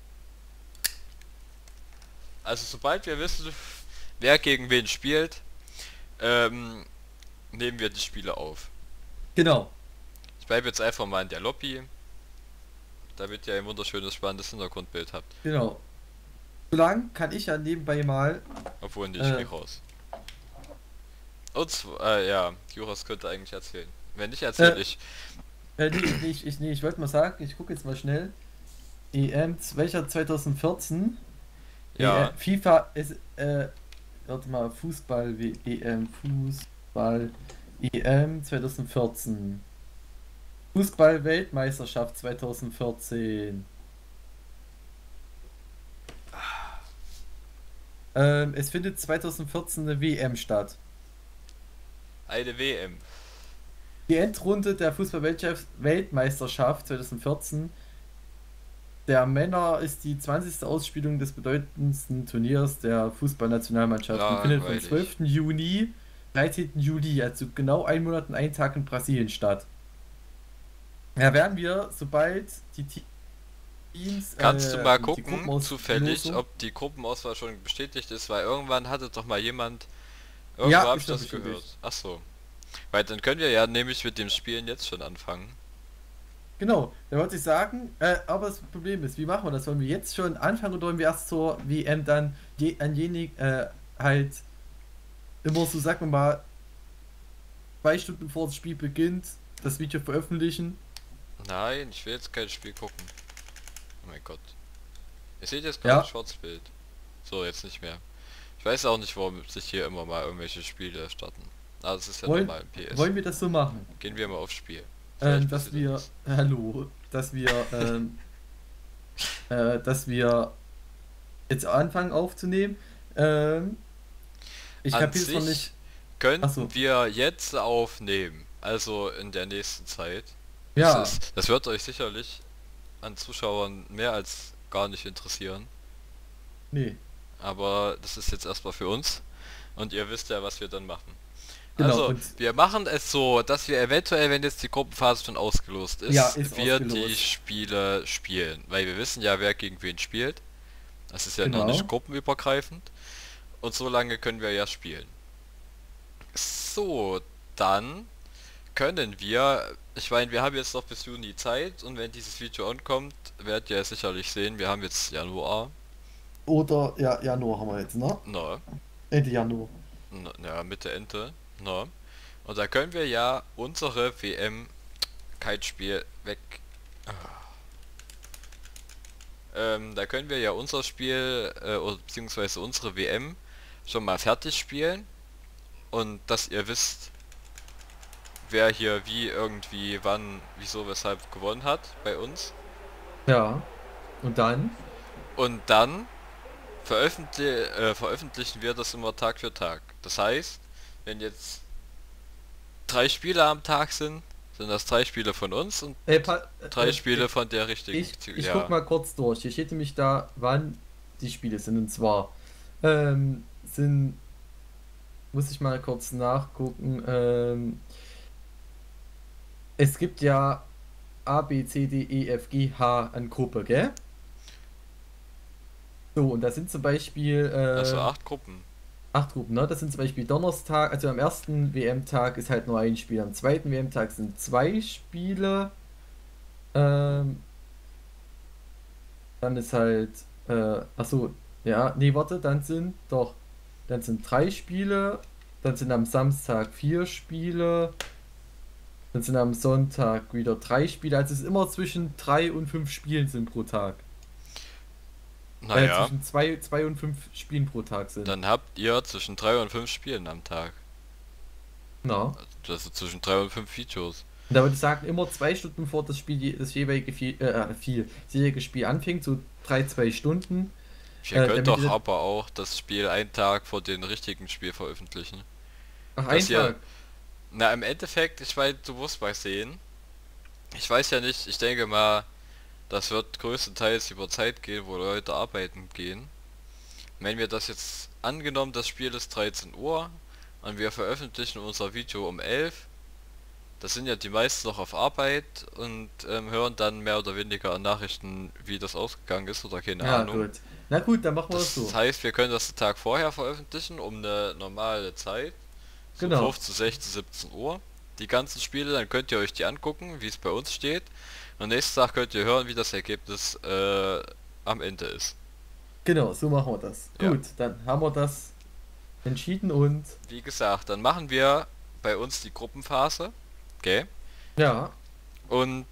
[SPEAKER 1] Also sobald wir wissen, wer gegen wen spielt, ähm, nehmen wir die Spiele auf.
[SPEAKER 2] Genau.
[SPEAKER 1] Ich bleibe jetzt einfach mal in der Lobby, damit ihr ein wunderschönes, spannendes Hintergrundbild habt.
[SPEAKER 2] Genau. Solange kann ich ja nebenbei mal.
[SPEAKER 1] Obwohl nicht,
[SPEAKER 2] Äh.
[SPEAKER 1] ich geh raus. Und zwar, äh, ja, Juras könnte eigentlich erzählen. Wenn nicht, erzähle
[SPEAKER 2] Äh.
[SPEAKER 1] ich.
[SPEAKER 2] Äh, nee, nee, ich, ich, nee, ich wollte mal sagen, ich gucke jetzt mal schnell. E M, welcher zwanzig vierzehn?
[SPEAKER 1] Ja.
[SPEAKER 2] E M, FIFA ist, äh, warte mal, Fußball, E M, Fußball, E M zwanzig vierzehn. Fußball-Weltmeisterschaft zwanzig vierzehn. Ähm, es findet zwanzig vierzehn eine W M statt.
[SPEAKER 1] Eine W M.
[SPEAKER 2] Die Endrunde der Fußball-Weltmeisterschaft zwanzig vierzehn der Männer ist die zwanzigste Ausspielung des bedeutendsten Turniers der Fußballnationalmannschaft und findet vom
[SPEAKER 1] Langweilig.
[SPEAKER 2] zwölften Juni, dreizehnten Juli, also genau ein Monat und ein Tag in Brasilien statt. Da werden wir, sobald die Teams...
[SPEAKER 1] Kannst
[SPEAKER 2] äh,
[SPEAKER 1] du mal
[SPEAKER 2] die
[SPEAKER 1] gucken,
[SPEAKER 2] Gruppenaus-
[SPEAKER 1] zufällig,
[SPEAKER 2] Losung-
[SPEAKER 1] ob die Gruppenauswahl schon bestätigt ist, weil irgendwann hatte doch mal jemand...
[SPEAKER 2] Ja,
[SPEAKER 1] Irgendwo hab ich
[SPEAKER 2] ist doch
[SPEAKER 1] das
[SPEAKER 2] bestätigt.
[SPEAKER 1] gehört. Ach so. Weil dann können wir ja nämlich mit dem Spielen jetzt schon anfangen.
[SPEAKER 2] Genau, da wollte ich sagen, äh, aber das Problem ist, wie machen wir das? Wollen wir jetzt schon anfangen oder wollen wir erst zur W M dann je, an jenig, äh, halt immer so, sagen wir mal, zwei Stunden bevor das Spiel beginnt, das Video veröffentlichen?
[SPEAKER 1] Nein, ich will jetzt kein Spiel gucken. Oh mein Gott. Ihr seht jetzt
[SPEAKER 2] Ja.
[SPEAKER 1] gerade Schwarzbild. So, jetzt nicht mehr. Ich weiß auch nicht, warum sich hier immer mal irgendwelche Spiele starten. Ah, das ist ja
[SPEAKER 2] Wollen-
[SPEAKER 1] normal im P S.
[SPEAKER 2] Wollen wir das so machen?
[SPEAKER 1] Gehen wir mal aufs Spiel.
[SPEAKER 2] Ähm,
[SPEAKER 1] Vielleicht
[SPEAKER 2] dass
[SPEAKER 1] passiert
[SPEAKER 2] wir,
[SPEAKER 1] das.
[SPEAKER 2] hallo, dass wir, ähm, äh, dass wir jetzt anfangen aufzunehmen. Ähm, ich
[SPEAKER 1] An
[SPEAKER 2] kapiere es noch
[SPEAKER 1] sich
[SPEAKER 2] nicht.
[SPEAKER 1] Könnten
[SPEAKER 2] Ach so.
[SPEAKER 1] wir jetzt aufnehmen. Also in der nächsten Zeit.
[SPEAKER 2] Ja,
[SPEAKER 1] Das, ist, das wird euch sicherlich an Zuschauern mehr als gar nicht interessieren.
[SPEAKER 2] nee.
[SPEAKER 1] Aber das ist jetzt erstmal für uns. Und ihr wisst ja, was wir dann machen.
[SPEAKER 2] Genau,
[SPEAKER 1] Also,
[SPEAKER 2] und-
[SPEAKER 1] wir machen es so, dass wir eventuell, wenn jetzt die Gruppenphase schon ausgelost ist,
[SPEAKER 2] Ja, ist
[SPEAKER 1] wir
[SPEAKER 2] ausgelost.
[SPEAKER 1] die Spiele spielen. Weil wir wissen ja, wer gegen wen spielt. Das ist ja noch
[SPEAKER 2] Genau.
[SPEAKER 1] nicht gruppenübergreifend. Und so lange können wir ja spielen. So, dann können wir, ich meine, wir haben jetzt noch bis Juni Zeit und wenn dieses Video ankommt, werdet ihr sicherlich sehen, wir haben jetzt Januar.
[SPEAKER 2] Oder, ja, Januar haben wir jetzt, ne?
[SPEAKER 1] Na,
[SPEAKER 2] Ende Januar.
[SPEAKER 1] na, ja, Mitte, Ende. Na. Und da können wir ja unsere W M Kite-Spiel weg. Ah. Ähm, da können wir ja unser Spiel, äh, oder beziehungsweise unsere W M schon mal fertig spielen. Und dass ihr wisst, wer hier wie, irgendwie, wann, wieso, weshalb gewonnen hat bei uns.
[SPEAKER 2] Ja. Und dann?
[SPEAKER 1] Und dann veröffentli äh, veröffentlichen wir das immer Tag für Tag. Das heißt, wenn jetzt drei Spiele am Tag sind, sind das drei Spiele von uns und
[SPEAKER 2] Äh, pa-
[SPEAKER 1] drei
[SPEAKER 2] äh,
[SPEAKER 1] Spiele
[SPEAKER 2] äh,
[SPEAKER 1] von der richtigen.
[SPEAKER 2] Ich,
[SPEAKER 1] Ziel-
[SPEAKER 2] ich
[SPEAKER 1] ja.
[SPEAKER 2] guck mal kurz durch. Hier steht nämlich da, wann die Spiele sind. Und zwar ähm, sind, muss ich mal kurz nachgucken. Ähm, es gibt ja A, B, C, D, E, F, G, H an Gruppe, gell? So, und da sind zum Beispiel äh,
[SPEAKER 1] Also acht Gruppen.
[SPEAKER 2] acht Gruppen, ne? Das sind zum Beispiel Donnerstag, also am ersten W M-Tag ist halt nur ein Spiel, am zweiten W M-Tag sind zwei Spiele. Ähm, dann ist halt, äh, achso, ja, nee, warte, dann sind doch, dann sind drei Spiele, dann sind am Samstag vier Spiele, dann sind am Sonntag wieder drei Spiele, also es ist immer zwischen drei und fünf Spielen sind pro Tag. äh,
[SPEAKER 1] Naja,
[SPEAKER 2] zwischen zwei, zwei und fünf Spielen pro Tag sind.
[SPEAKER 1] dann habt ihr zwischen drei und fünf Spielen am Tag.
[SPEAKER 2] Na.
[SPEAKER 1] Also zwischen drei und fünf Videos.
[SPEAKER 2] Und da würde ich sagen, immer zwei Stunden bevor das Spiel, je- das jeweilige viel, äh, viel, das jeweilige Spiel anfängt, so drei, zwei Stunden.
[SPEAKER 1] Wir
[SPEAKER 2] Äh,
[SPEAKER 1] könnt
[SPEAKER 2] damit
[SPEAKER 1] doch
[SPEAKER 2] ihr-
[SPEAKER 1] aber auch das Spiel einen Tag vor dem richtigen Spiel veröffentlichen.
[SPEAKER 2] Ach,
[SPEAKER 1] Das
[SPEAKER 2] ein
[SPEAKER 1] hier-
[SPEAKER 2] Tag.
[SPEAKER 1] Na, im Endeffekt, ich weiß, du musst mal sehen. Ich weiß ja nicht, ich denke mal, das wird größtenteils über Zeit gehen, wo Leute arbeiten gehen. Wenn wir das jetzt angenommen, das Spiel ist dreizehn Uhr und wir veröffentlichen unser Video um elf, das sind ja die meisten noch auf Arbeit und ähm, hören dann mehr oder weniger an Nachrichten, wie das ausgegangen ist oder keine
[SPEAKER 2] Ja,
[SPEAKER 1] Ahnung.
[SPEAKER 2] gut. Na gut, dann machen wir das
[SPEAKER 1] Das
[SPEAKER 2] so.
[SPEAKER 1] heißt, wir können das den Tag vorher veröffentlichen, um eine normale Zeit. So
[SPEAKER 2] Genau.
[SPEAKER 1] fünfzehn, sechzehn, siebzehn Uhr. Die ganzen Spiele, dann könnt ihr euch die angucken, wie es bei uns steht. Und nächsten Tag könnt ihr hören, wie das Ergebnis äh, am Ende ist.
[SPEAKER 2] Genau, so machen wir das.
[SPEAKER 1] Ja.
[SPEAKER 2] Gut, dann haben wir das entschieden und
[SPEAKER 1] Wie gesagt, dann machen wir bei uns die Gruppenphase. Okay?
[SPEAKER 2] ja,
[SPEAKER 1] Und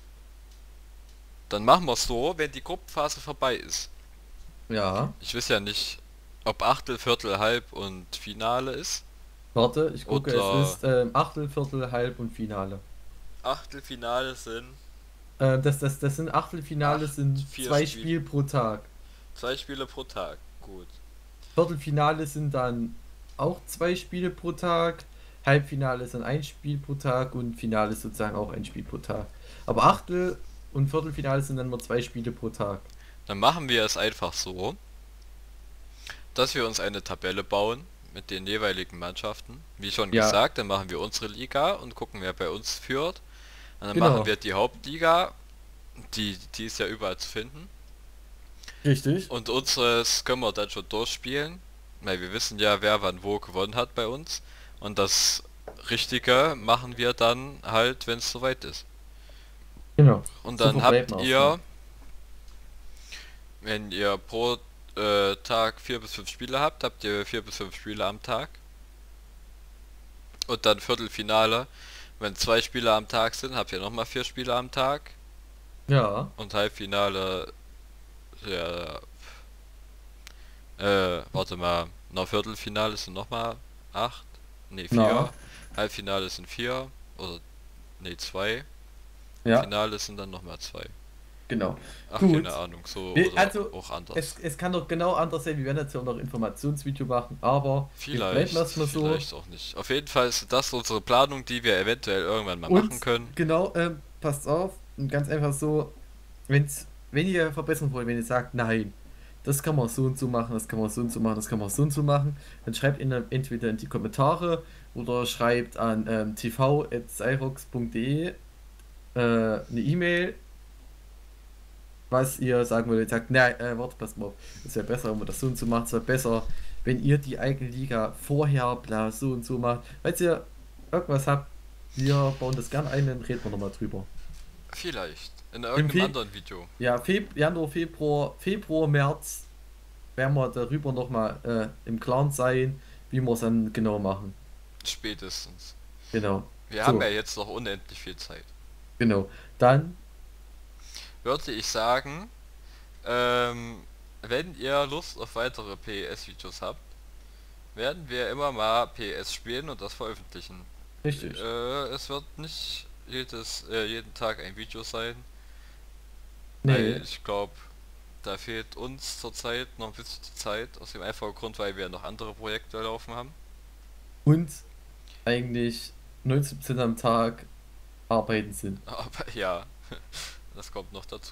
[SPEAKER 1] dann machen wir es so, wenn die Gruppenphase vorbei ist.
[SPEAKER 2] ja.
[SPEAKER 1] Ich weiß ja nicht, ob Achtel, Viertel, Halb und Finale ist.
[SPEAKER 2] Warte, ich gucke,
[SPEAKER 1] Oder-
[SPEAKER 2] es ist ähm, Achtel, Viertel, Halb und Finale.
[SPEAKER 1] Achtelfinale sind
[SPEAKER 2] Ähm, das, das, das sind Achtelfinale,
[SPEAKER 1] Acht,
[SPEAKER 2] sind
[SPEAKER 1] vier
[SPEAKER 2] zwei
[SPEAKER 1] Spiele.
[SPEAKER 2] Spiele pro Tag.
[SPEAKER 1] zwei Spiele pro Tag. Gut.
[SPEAKER 2] Viertelfinale sind dann auch zwei Spiele pro Tag. Halbfinale ist dann ein Spiel pro Tag und Finale ist sozusagen auch ein Spiel pro Tag. Aber Achtel und Viertelfinale sind dann nur zwei Spiele pro Tag.
[SPEAKER 1] Dann machen wir es einfach so, dass wir uns eine Tabelle bauen mit den jeweiligen Mannschaften. Wie schon
[SPEAKER 2] Ja.
[SPEAKER 1] gesagt, dann machen wir unsere Liga und gucken, wer bei uns führt. Und dann
[SPEAKER 2] Genau.
[SPEAKER 1] machen wir die Hauptliga, die, die ist ja überall zu finden.
[SPEAKER 2] Richtig?
[SPEAKER 1] Und unseres können wir dann schon durchspielen, weil wir wissen ja, wer wann wo gewonnen hat bei uns. Und das Richtige machen wir dann halt, wenn es soweit ist.
[SPEAKER 2] Genau.
[SPEAKER 1] Und
[SPEAKER 2] So
[SPEAKER 1] dann habt
[SPEAKER 2] verbleiben wir auch
[SPEAKER 1] ihr, wenn ihr pro äh, Tag vier bis fünf Spiele habt, habt ihr vier bis fünf Spiele am Tag. Und dann Viertelfinale, wenn zwei Spiele am Tag sind, habt ihr nochmal vier Spiele am Tag.
[SPEAKER 2] Ja,
[SPEAKER 1] Und Halbfinale, ja, äh, warte mal, noch Viertelfinale sind nochmal acht, ne vier,
[SPEAKER 2] Na.
[SPEAKER 1] Halbfinale sind vier, oder ne zwei,
[SPEAKER 2] ja,
[SPEAKER 1] Finale sind dann nochmal zwei.
[SPEAKER 2] genau.
[SPEAKER 1] Ach,
[SPEAKER 2] Gut.
[SPEAKER 1] keine Ahnung, so
[SPEAKER 2] Wir-
[SPEAKER 1] oder
[SPEAKER 2] also,
[SPEAKER 1] auch anders.
[SPEAKER 2] Es, es kann doch genau anders sein, wir werden jetzt ja auch noch Informationsvideo machen, aber wir
[SPEAKER 1] Vielleicht,
[SPEAKER 2] bleiben erstmal so.
[SPEAKER 1] vielleicht auch nicht. Auf jeden Fall ist das unsere Planung, die wir eventuell irgendwann mal
[SPEAKER 2] Und
[SPEAKER 1] machen können.
[SPEAKER 2] genau, ähm, passt auf, und ganz einfach so, wenn's, wenn ihr verbessern wollt, wenn ihr sagt, nein, das kann man so und so machen, das kann man so und so machen, das kann man so und so machen, dann schreibt ihr entweder in die Kommentare oder schreibt an ähm, t v at cyrox punkt de äh, eine E-Mail, was ihr sagen wollt. Ihr sagt, nein, äh, warte, pass mal auf, es wäre besser, wenn man das so und so macht, es wäre besser, wenn ihr die eigene Liga vorher bla so und so macht, falls ihr irgendwas habt, wir bauen das gerne ein, dann reden wir nochmal drüber.
[SPEAKER 1] Vielleicht. In irgendeinem
[SPEAKER 2] Fe-
[SPEAKER 1] anderen Video.
[SPEAKER 2] Ja, Feb Januar, Februar, Februar, März werden wir darüber nochmal äh, im Klaren sein, wie wir es dann genau machen.
[SPEAKER 1] Spätestens.
[SPEAKER 2] Genau,
[SPEAKER 1] Wir
[SPEAKER 2] So.
[SPEAKER 1] haben ja jetzt noch unendlich viel Zeit.
[SPEAKER 2] genau. Dann,
[SPEAKER 1] Würde ich sagen, ähm, wenn ihr Lust auf weitere P E S-Videos habt, werden wir immer mal P E S spielen und das veröffentlichen.
[SPEAKER 2] richtig.
[SPEAKER 1] Äh, es wird nicht jedes, äh, jeden Tag ein Video sein.
[SPEAKER 2] Nee,
[SPEAKER 1] Weil ich glaube, da fehlt uns zurzeit noch ein bisschen die Zeit, aus dem einfachen Grund, weil wir noch andere Projekte laufen haben.
[SPEAKER 2] und eigentlich neunzig Prozent am Tag arbeiten sind.
[SPEAKER 1] Aber ja, das kommt noch dazu.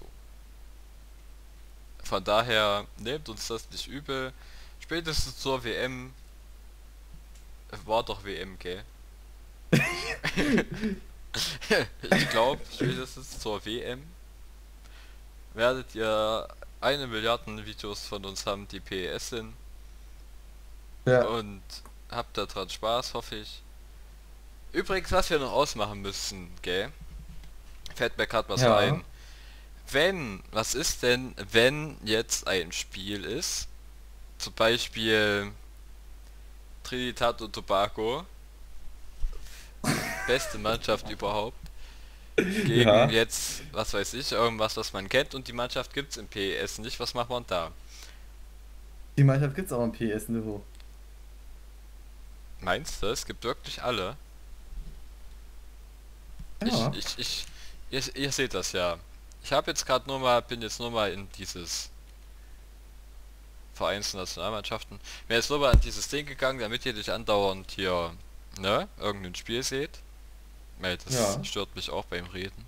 [SPEAKER 1] Von daher nehmt uns das nicht übel. Spätestens zur W M. War doch W M, gell? Ich glaube, spätestens zur W M werdet ihr eine Milliarde Videos von uns haben, die P E S sind.
[SPEAKER 2] Ja,
[SPEAKER 1] Und habt daran Spaß, hoffe ich. Übrigens, was wir noch ausmachen müssen, gell? Fällt mir gerade was
[SPEAKER 2] Ja.
[SPEAKER 1] ein. Wenn, was ist denn, wenn jetzt ein Spiel ist, zum Beispiel Trinidad und Tobago, beste Mannschaft überhaupt, gegen
[SPEAKER 2] Ja.
[SPEAKER 1] jetzt, was weiß ich, irgendwas, was man kennt und die Mannschaft gibt's im P E S nicht, was macht man da?
[SPEAKER 2] Die Mannschaft gibt's auch im P S-Niveau.
[SPEAKER 1] Meinst du? Es gibt wirklich alle.
[SPEAKER 2] Ja.
[SPEAKER 1] Ich, ich, ich, ihr, ihr seht das ja. Ich habe jetzt gerade nur mal, bin jetzt nur mal in dieses Vereins- und Nationalmannschaften. Bin jetzt nur mal an dieses Ding gegangen, damit ihr nicht andauernd hier, ne, irgendein Spiel seht. Weil das
[SPEAKER 2] Ja.
[SPEAKER 1] stört mich auch beim Reden.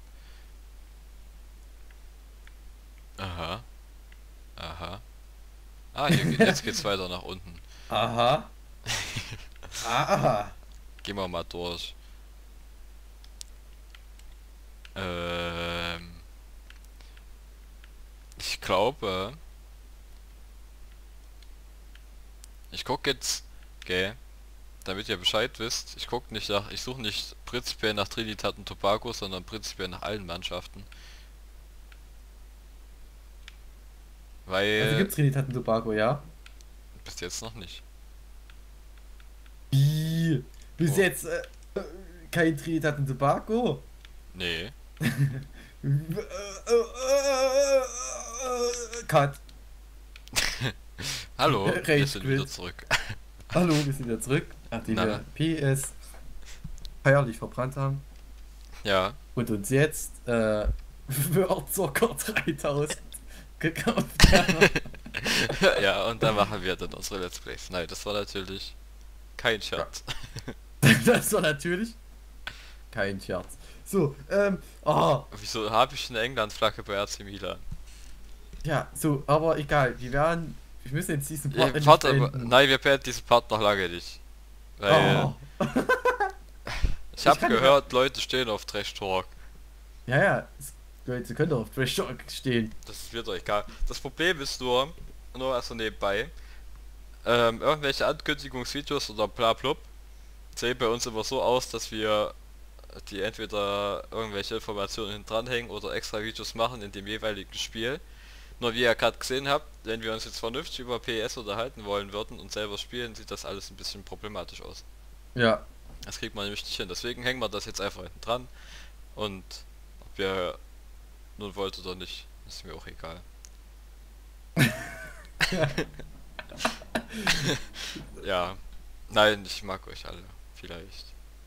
[SPEAKER 1] Aha. Aha. Ah, hier, geht- jetzt geht's weiter nach unten.
[SPEAKER 2] Aha. Aha.
[SPEAKER 1] Gehen wir mal durch. Ähm, ich glaube, ich gucke jetzt, gell, damit ihr Bescheid wisst, ich gucke nicht nach, ich suche nicht prinzipiell nach Trinidad und Tobago, sondern prinzipiell nach allen Mannschaften. Weil,
[SPEAKER 2] Also gibt's Trinidad und Tobago, ja?
[SPEAKER 1] bis jetzt noch nicht.
[SPEAKER 2] Wie? Bis
[SPEAKER 1] Oh.
[SPEAKER 2] jetzt äh, äh, kein Trinidad und Tobago?
[SPEAKER 1] Nee.
[SPEAKER 2] Cut.
[SPEAKER 1] Hallo, wir
[SPEAKER 2] Recht
[SPEAKER 1] sind wieder
[SPEAKER 2] wild.
[SPEAKER 1] zurück.
[SPEAKER 2] Hallo, wir sind wieder zurück, nachdem
[SPEAKER 1] Na.
[SPEAKER 2] wir P S feierlich verbrannt haben
[SPEAKER 1] Ja,
[SPEAKER 2] und uns jetzt äh, für Zocker dreitausend gekauft haben.
[SPEAKER 1] ja, und dann machen wir dann unsere Let's Plays. Nein, das war natürlich kein Scherz.
[SPEAKER 2] Das war natürlich kein Scherz. So, ähm, oh,
[SPEAKER 1] Wieso habe ich eine England-Flagge bei A C Milan?
[SPEAKER 2] ja, so, aber egal, wir werden, wir müssen jetzt diesen Part
[SPEAKER 1] Ja,
[SPEAKER 2] endlich
[SPEAKER 1] warte, aber-
[SPEAKER 2] beenden.
[SPEAKER 1] nein, wir beenden diesen Part noch lange nicht. Weil
[SPEAKER 2] Oh.
[SPEAKER 1] ich habe
[SPEAKER 2] kann
[SPEAKER 1] gehört, Leute stehen auf Trash Talk.
[SPEAKER 2] Ja, ja, es- Leute, können doch auf Trash Talk stehen.
[SPEAKER 1] Das ist mir doch egal. Das Problem ist nur, nur also nebenbei, ähm, irgendwelche Ankündigungsvideos oder bla blub sehen bei uns immer so aus, dass wir die entweder irgendwelche Informationen hinten dranhängen oder extra Videos machen in dem jeweiligen Spiel. Nur wie ihr gerade gesehen habt, wenn wir uns jetzt vernünftig über P S unterhalten wollen würden und selber spielen, sieht das alles ein bisschen problematisch aus.
[SPEAKER 2] Ja,
[SPEAKER 1] Das kriegt man nämlich nicht hin. Deswegen hängen wir das jetzt einfach hinten dran. Und ob ihr nun wollt oder nicht, ist mir auch egal. Ja. Nein, ich mag euch alle. Vielleicht.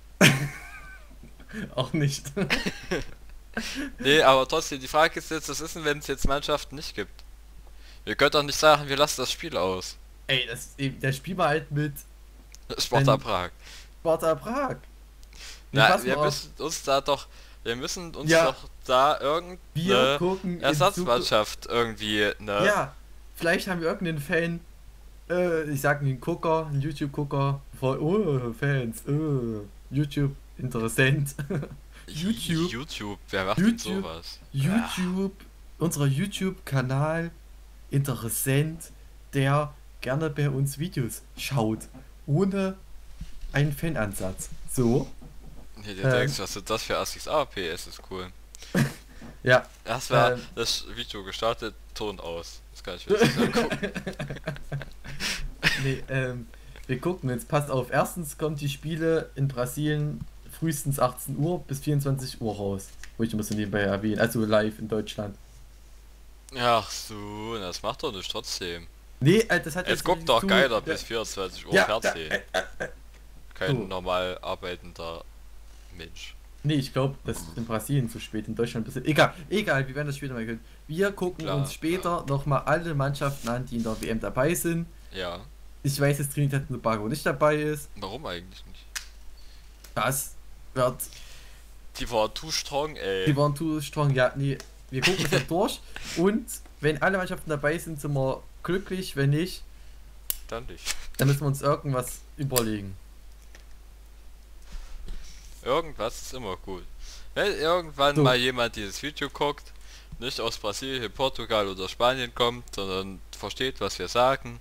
[SPEAKER 2] auch nicht.
[SPEAKER 1] Nee, aber trotzdem, die Frage ist jetzt, was ist denn, wenn es jetzt Mannschaften nicht gibt? Wir können doch nicht sagen, wir lassen das Spiel aus.
[SPEAKER 2] Ey, das, der Spiel war halt mit
[SPEAKER 1] Sparta
[SPEAKER 2] Wenn-
[SPEAKER 1] Prag.
[SPEAKER 2] Sparta Prag. Nee,
[SPEAKER 1] Na,
[SPEAKER 2] pass
[SPEAKER 1] wir
[SPEAKER 2] mal auf.
[SPEAKER 1] müssen uns da doch, wir müssen uns
[SPEAKER 2] Ja.
[SPEAKER 1] doch da
[SPEAKER 2] Wir
[SPEAKER 1] irgendeine
[SPEAKER 2] gucken in
[SPEAKER 1] Ersatzmannschaft irgendwie,
[SPEAKER 2] Zukunft-
[SPEAKER 1] ne?
[SPEAKER 2] Ja, vielleicht haben wir irgendeinen Fan, äh, ich sag einen Gucker, einen YouTube-Gucker, voll, oh, Fans, oh, YouTube, interessant. YouTube.
[SPEAKER 1] YouTube, wer macht
[SPEAKER 2] YouTube.
[SPEAKER 1] denn sowas?
[SPEAKER 2] YouTube, unser YouTube-Kanal, interessant, der gerne bei uns Videos schaut, ohne einen Fanansatz. So,
[SPEAKER 1] Nee, du
[SPEAKER 2] Ähm.
[SPEAKER 1] denkst, was sind das für Assis? Ah, P S ist cool.
[SPEAKER 2] ja,
[SPEAKER 1] Das war
[SPEAKER 2] Ähm.
[SPEAKER 1] das Video gestartet, Ton aus. Das kann ich mir nicht angucken.
[SPEAKER 2] nee, ähm, wir gucken jetzt, passt auf, erstens kommt die Spiele in Brasilien frühestens achtzehn Uhr bis vierundzwanzig Uhr raus, wo ich immer so nebenbei erwähnen, also live in Deutschland.
[SPEAKER 1] Ach so, das macht doch nicht trotzdem.
[SPEAKER 2] Nee, äh, das hat
[SPEAKER 1] Jetzt guckt doch
[SPEAKER 2] zu-
[SPEAKER 1] keiner
[SPEAKER 2] ja,
[SPEAKER 1] bis vierundzwanzig Uhr
[SPEAKER 2] ja,
[SPEAKER 1] Fernsehen.
[SPEAKER 2] äh, äh, äh,
[SPEAKER 1] Kein
[SPEAKER 2] so.
[SPEAKER 1] normal arbeitender Mensch.
[SPEAKER 2] Nee, ich glaube, das ist in Brasilien zu spät, in Deutschland ein bisschen. Egal, egal, wir werden das später mal können. Wir gucken
[SPEAKER 1] Klar,
[SPEAKER 2] uns später nochmal alle Mannschaften an, die in der W M dabei sind.
[SPEAKER 1] Ja,
[SPEAKER 2] Ich weiß, dass Trinidad und Tobago nicht dabei ist.
[SPEAKER 1] warum eigentlich nicht?
[SPEAKER 2] Das wird.
[SPEAKER 1] Die war too strong, ey.
[SPEAKER 2] Die waren too strong. Ja, nee, wir gucken es noch durch. Und wenn alle Mannschaften dabei sind, sind wir glücklich. Wenn nicht,
[SPEAKER 1] Dann nicht.
[SPEAKER 2] dann müssen wir uns irgendwas überlegen.
[SPEAKER 1] Irgendwas ist immer gut. Wenn irgendwann
[SPEAKER 2] So.
[SPEAKER 1] mal jemand dieses Video guckt, nicht aus Brasilien, Portugal oder Spanien kommt, sondern versteht, was wir sagen.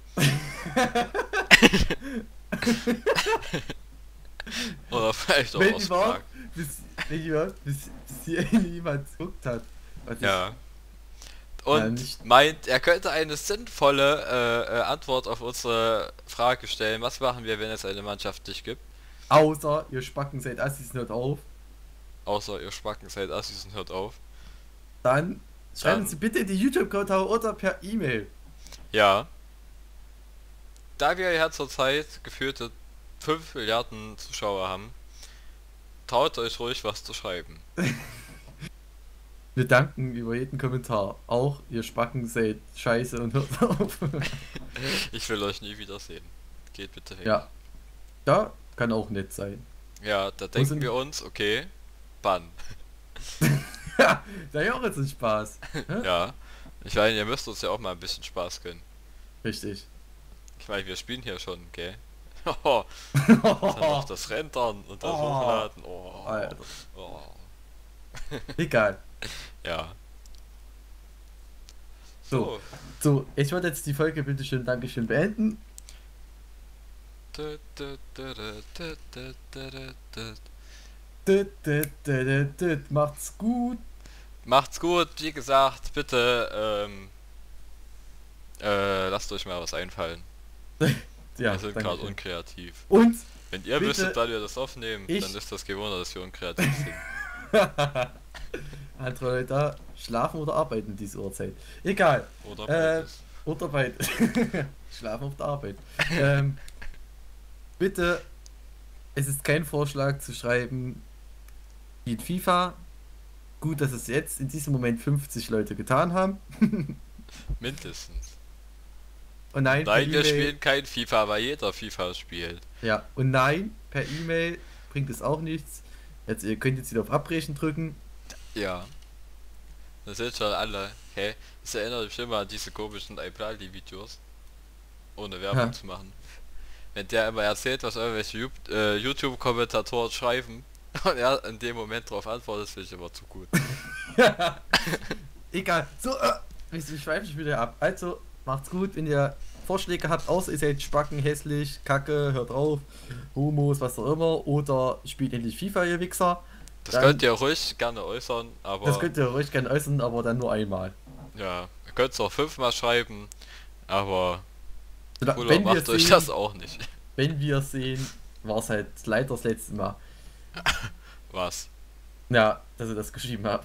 [SPEAKER 1] Oder vielleicht auch
[SPEAKER 2] Wenn
[SPEAKER 1] aus
[SPEAKER 2] überhaupt,
[SPEAKER 1] Prag.
[SPEAKER 2] bis, wenn überhaupt, bis, bis hier jemand geguckt hat. Was ich-
[SPEAKER 1] Ja.
[SPEAKER 2] Ja,
[SPEAKER 1] Und
[SPEAKER 2] nicht-
[SPEAKER 1] meint, er könnte eine sinnvolle äh, äh, Antwort auf unsere Frage stellen. Was machen wir, wenn es eine Mannschaft nicht gibt?
[SPEAKER 2] Außer ihr Spacken seid Assis nicht auf.
[SPEAKER 1] Außer ihr Schmacken seid Assis und hört auf.
[SPEAKER 2] Dann schreiben
[SPEAKER 1] Dann-
[SPEAKER 2] Sie bitte in die YouTube-Kommentare oder per E-Mail.
[SPEAKER 1] Ja. da wir ja zurzeit geführte fünf Milliarden Zuschauer haben, traut euch ruhig was zu schreiben.
[SPEAKER 2] Wir danken über jeden Kommentar. Auch ihr Spacken seid scheiße und hört auf.
[SPEAKER 1] Ich will euch nie wiedersehen. Geht bitte weg.
[SPEAKER 2] Ja. Ja, kann auch nett sein.
[SPEAKER 1] Ja, da denken
[SPEAKER 2] sind-
[SPEAKER 1] wir uns, okay, bann.
[SPEAKER 2] Ja, da ja auch jetzt ein Spaß. Hä?
[SPEAKER 1] Ja. Ich meine, ihr müsst uns ja auch mal ein bisschen Spaß gönnen.
[SPEAKER 2] Richtig.
[SPEAKER 1] Ich meine, wir spielen hier schon, gell? Oh, dann noch das Rendern und das
[SPEAKER 2] Oh.
[SPEAKER 1] Hochladen. Oh.
[SPEAKER 2] Alter.
[SPEAKER 1] Oh.
[SPEAKER 2] Egal.
[SPEAKER 1] Ja.
[SPEAKER 2] So. So, ich würde jetzt die Folge bitte schön Dankeschön beenden.
[SPEAKER 1] Dü, dü, dü, dü, dü, dü, dü, dü.
[SPEAKER 2] Dü, dü, dü, dü, dü. Macht's gut.
[SPEAKER 1] Macht's gut, wie gesagt, bitte ähm, äh, lasst euch mal was einfallen.
[SPEAKER 2] Ja,
[SPEAKER 1] wir sind gerade
[SPEAKER 2] Dankeschön.
[SPEAKER 1] unkreativ.
[SPEAKER 2] Und
[SPEAKER 1] Wenn ihr
[SPEAKER 2] bitte-
[SPEAKER 1] wüsstet, wann wir das aufnehmen,
[SPEAKER 2] Ich-
[SPEAKER 1] dann ist das gewohnt, dass wir unkreativ sind.
[SPEAKER 2] andere Leute da schlafen oder arbeiten diese Uhrzeit. Egal.
[SPEAKER 1] Oder
[SPEAKER 2] Äh,
[SPEAKER 1] beides.
[SPEAKER 2] Oder bei Schlafen auf der Arbeit. ähm, bitte, es ist kein Vorschlag zu schreiben, wie in FIFA. Gut, dass es jetzt in diesem Moment fünfzig Leute getan haben.
[SPEAKER 1] Mindestens.
[SPEAKER 2] Und nein, per
[SPEAKER 1] Nein, wir
[SPEAKER 2] E-Mail-
[SPEAKER 1] spielen kein FIFA, weil jeder FIFA spielt.
[SPEAKER 2] Ja, und nein, per E-Mail bringt es auch nichts. Jetzt, ihr könnt jetzt wieder auf Abbrechen drücken.
[SPEAKER 1] Ja. Das sind schon alle. Hä? Das erinnert mich immer an diese komischen iPlali-Videos. Ohne Werbung
[SPEAKER 2] Ja.
[SPEAKER 1] zu machen. Wenn der immer erzählt, was irgendwelche Ju- äh, YouTube-Kommentatoren schreiben und er in dem Moment darauf antwortet, finde ich immer zu gut.
[SPEAKER 2] Egal. So, äh, ich, ich schweife mich wieder ab. Also, macht's gut, wenn ihr Vorschläge habt, außer ihr seid Spacken, hässlich, Kacke, hört auf, Homos, was auch immer, oder spielt endlich FIFA, ihr Wichser.
[SPEAKER 1] Das
[SPEAKER 2] Dann-
[SPEAKER 1] könnt ihr ruhig gerne äußern, aber
[SPEAKER 2] Das könnt ihr ruhig gerne äußern, aber dann nur einmal.
[SPEAKER 1] ja, ihr könnt es auch fünfmal schreiben, aber
[SPEAKER 2] Sola-
[SPEAKER 1] cooler
[SPEAKER 2] Wenn wir
[SPEAKER 1] macht euch
[SPEAKER 2] sehen,
[SPEAKER 1] das auch nicht.
[SPEAKER 2] wenn wir sehen, war es halt leider das letzte Mal.
[SPEAKER 1] Was?
[SPEAKER 2] Ja, dass ihr das geschrieben habt.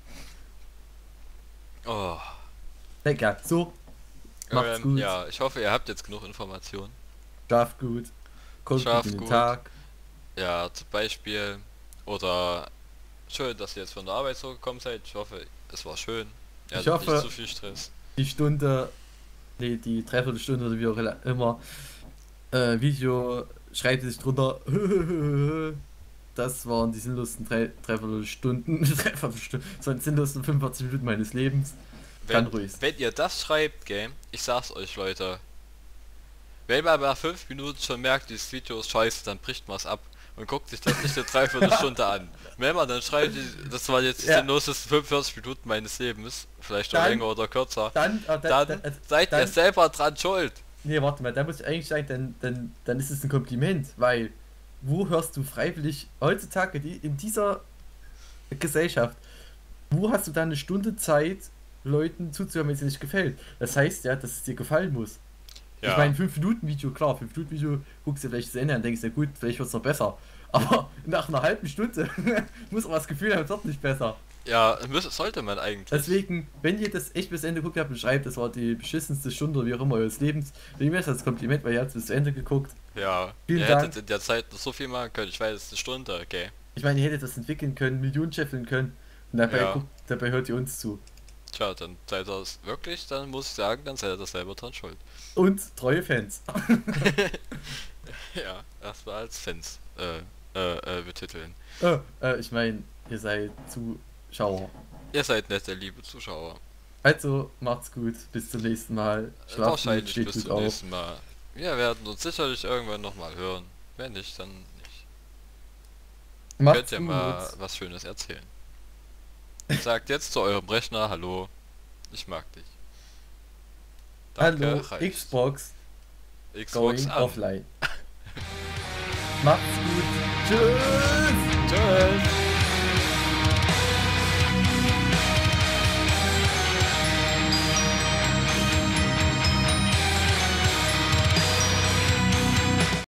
[SPEAKER 1] Oh.
[SPEAKER 2] Egal, so, macht's
[SPEAKER 1] Ähm,
[SPEAKER 2] gut,
[SPEAKER 1] ja, ich hoffe, ihr habt jetzt genug Informationen.
[SPEAKER 2] schlaft gut, kommt gut
[SPEAKER 1] Schlaft
[SPEAKER 2] in den
[SPEAKER 1] gut.
[SPEAKER 2] Tag.
[SPEAKER 1] Ja, zum Beispiel. Oder schön, dass ihr jetzt von der Arbeit zurückgekommen seid. Ich hoffe, es war schön. Ihr
[SPEAKER 2] Ich
[SPEAKER 1] hattet
[SPEAKER 2] hoffe-
[SPEAKER 1] nicht zu viel Stress.
[SPEAKER 2] Die Stunde, nee, die Dreiviertelstunde oder wie auch rela- immer, äh, Video, schreibt sich drunter, das waren die sinnlosen drei, Dreiviertelstunden, Dreiviertelstunden, das waren die sinnlosen fünfundvierzig Minuten meines Lebens. Kann
[SPEAKER 1] Wenn,
[SPEAKER 2] ruhig.
[SPEAKER 1] wenn ihr das schreibt, Game, ich sag's euch, Leute. Wenn man nach fünf Minuten schon merkt, dieses Video ist scheiße, dann bricht man es ab und guckt sich das nicht eine Dreiviertelstunde an. Wenn man dann schreibt, das waren jetzt die
[SPEAKER 2] Ja.
[SPEAKER 1] sinnlosesten fünfundvierzig Minuten meines Lebens, vielleicht auch
[SPEAKER 2] Dann-
[SPEAKER 1] länger oder kürzer,
[SPEAKER 2] Dann, äh, dann,
[SPEAKER 1] dann
[SPEAKER 2] dann, äh,
[SPEAKER 1] seid ihr
[SPEAKER 2] dann-
[SPEAKER 1] selber dran schuld.
[SPEAKER 2] nee, warte mal, da muss ich eigentlich sagen, dann, dann, dann ist es ein Kompliment, weil wo hörst du freiwillig heutzutage die, in dieser Gesellschaft, wo hast du da eine Stunde Zeit, Leuten zuzuhören, wenn es dir nicht gefällt? Das heißt ja, dass es dir gefallen muss.
[SPEAKER 1] Ja.
[SPEAKER 2] Ich meine, fünf Minuten Video, klar, fünf Minuten Video guckst du vielleicht zu Ende und denkst, ja gut, vielleicht wird es noch besser. Aber nach einer halben Stunde muss man das Gefühl haben, es wird nicht besser.
[SPEAKER 1] Ja, müß, sollte man eigentlich.
[SPEAKER 2] Deswegen, wenn ihr das echt bis Ende geguckt habt und schreibt, das war die beschissenste Stunde, wie auch immer eures Lebens, nehme ich das als Kompliment, weil ihr habt bis zu Ende geguckt.
[SPEAKER 1] Ja,
[SPEAKER 2] Vielen
[SPEAKER 1] ihr
[SPEAKER 2] Dank.
[SPEAKER 1] hättet in der Zeit noch so viel machen können. Ich weiß, es ist eine Stunde, okay.
[SPEAKER 2] Ich meine, ihr hättet das entwickeln können, Millionen scheffeln können und dabei,
[SPEAKER 1] Ja.
[SPEAKER 2] guckt, dabei hört ihr uns zu.
[SPEAKER 1] Tja, dann seid ihr es wirklich, dann muss ich sagen, dann seid ihr selber dran schuld.
[SPEAKER 2] Und treue Fans.
[SPEAKER 1] Ja, erstmal als Fans äh, äh, äh, betiteln.
[SPEAKER 2] äh, äh, ich meine, ihr seid Zuschauer.
[SPEAKER 1] Ihr seid nette, liebe Zuschauer.
[SPEAKER 2] Also, macht's gut, bis zum nächsten Mal. Schlaft gut,
[SPEAKER 1] Wahrscheinlich
[SPEAKER 2] steht
[SPEAKER 1] bis
[SPEAKER 2] gut
[SPEAKER 1] zum
[SPEAKER 2] auf.
[SPEAKER 1] nächsten Mal. Wir werden uns sicherlich irgendwann nochmal hören. Wenn nicht, dann nicht.
[SPEAKER 2] Macht's
[SPEAKER 1] Könnt ihr
[SPEAKER 2] gut.
[SPEAKER 1] mal was Schönes erzählen. Sagt jetzt zu eurem Rechner, hallo, ich mag dich. Danke,
[SPEAKER 2] Hallo,
[SPEAKER 1] reicht.
[SPEAKER 2] Xbox,
[SPEAKER 1] Xbox
[SPEAKER 2] going
[SPEAKER 1] an.
[SPEAKER 2] offline. Macht's gut. Tschüss.
[SPEAKER 1] Tschüss.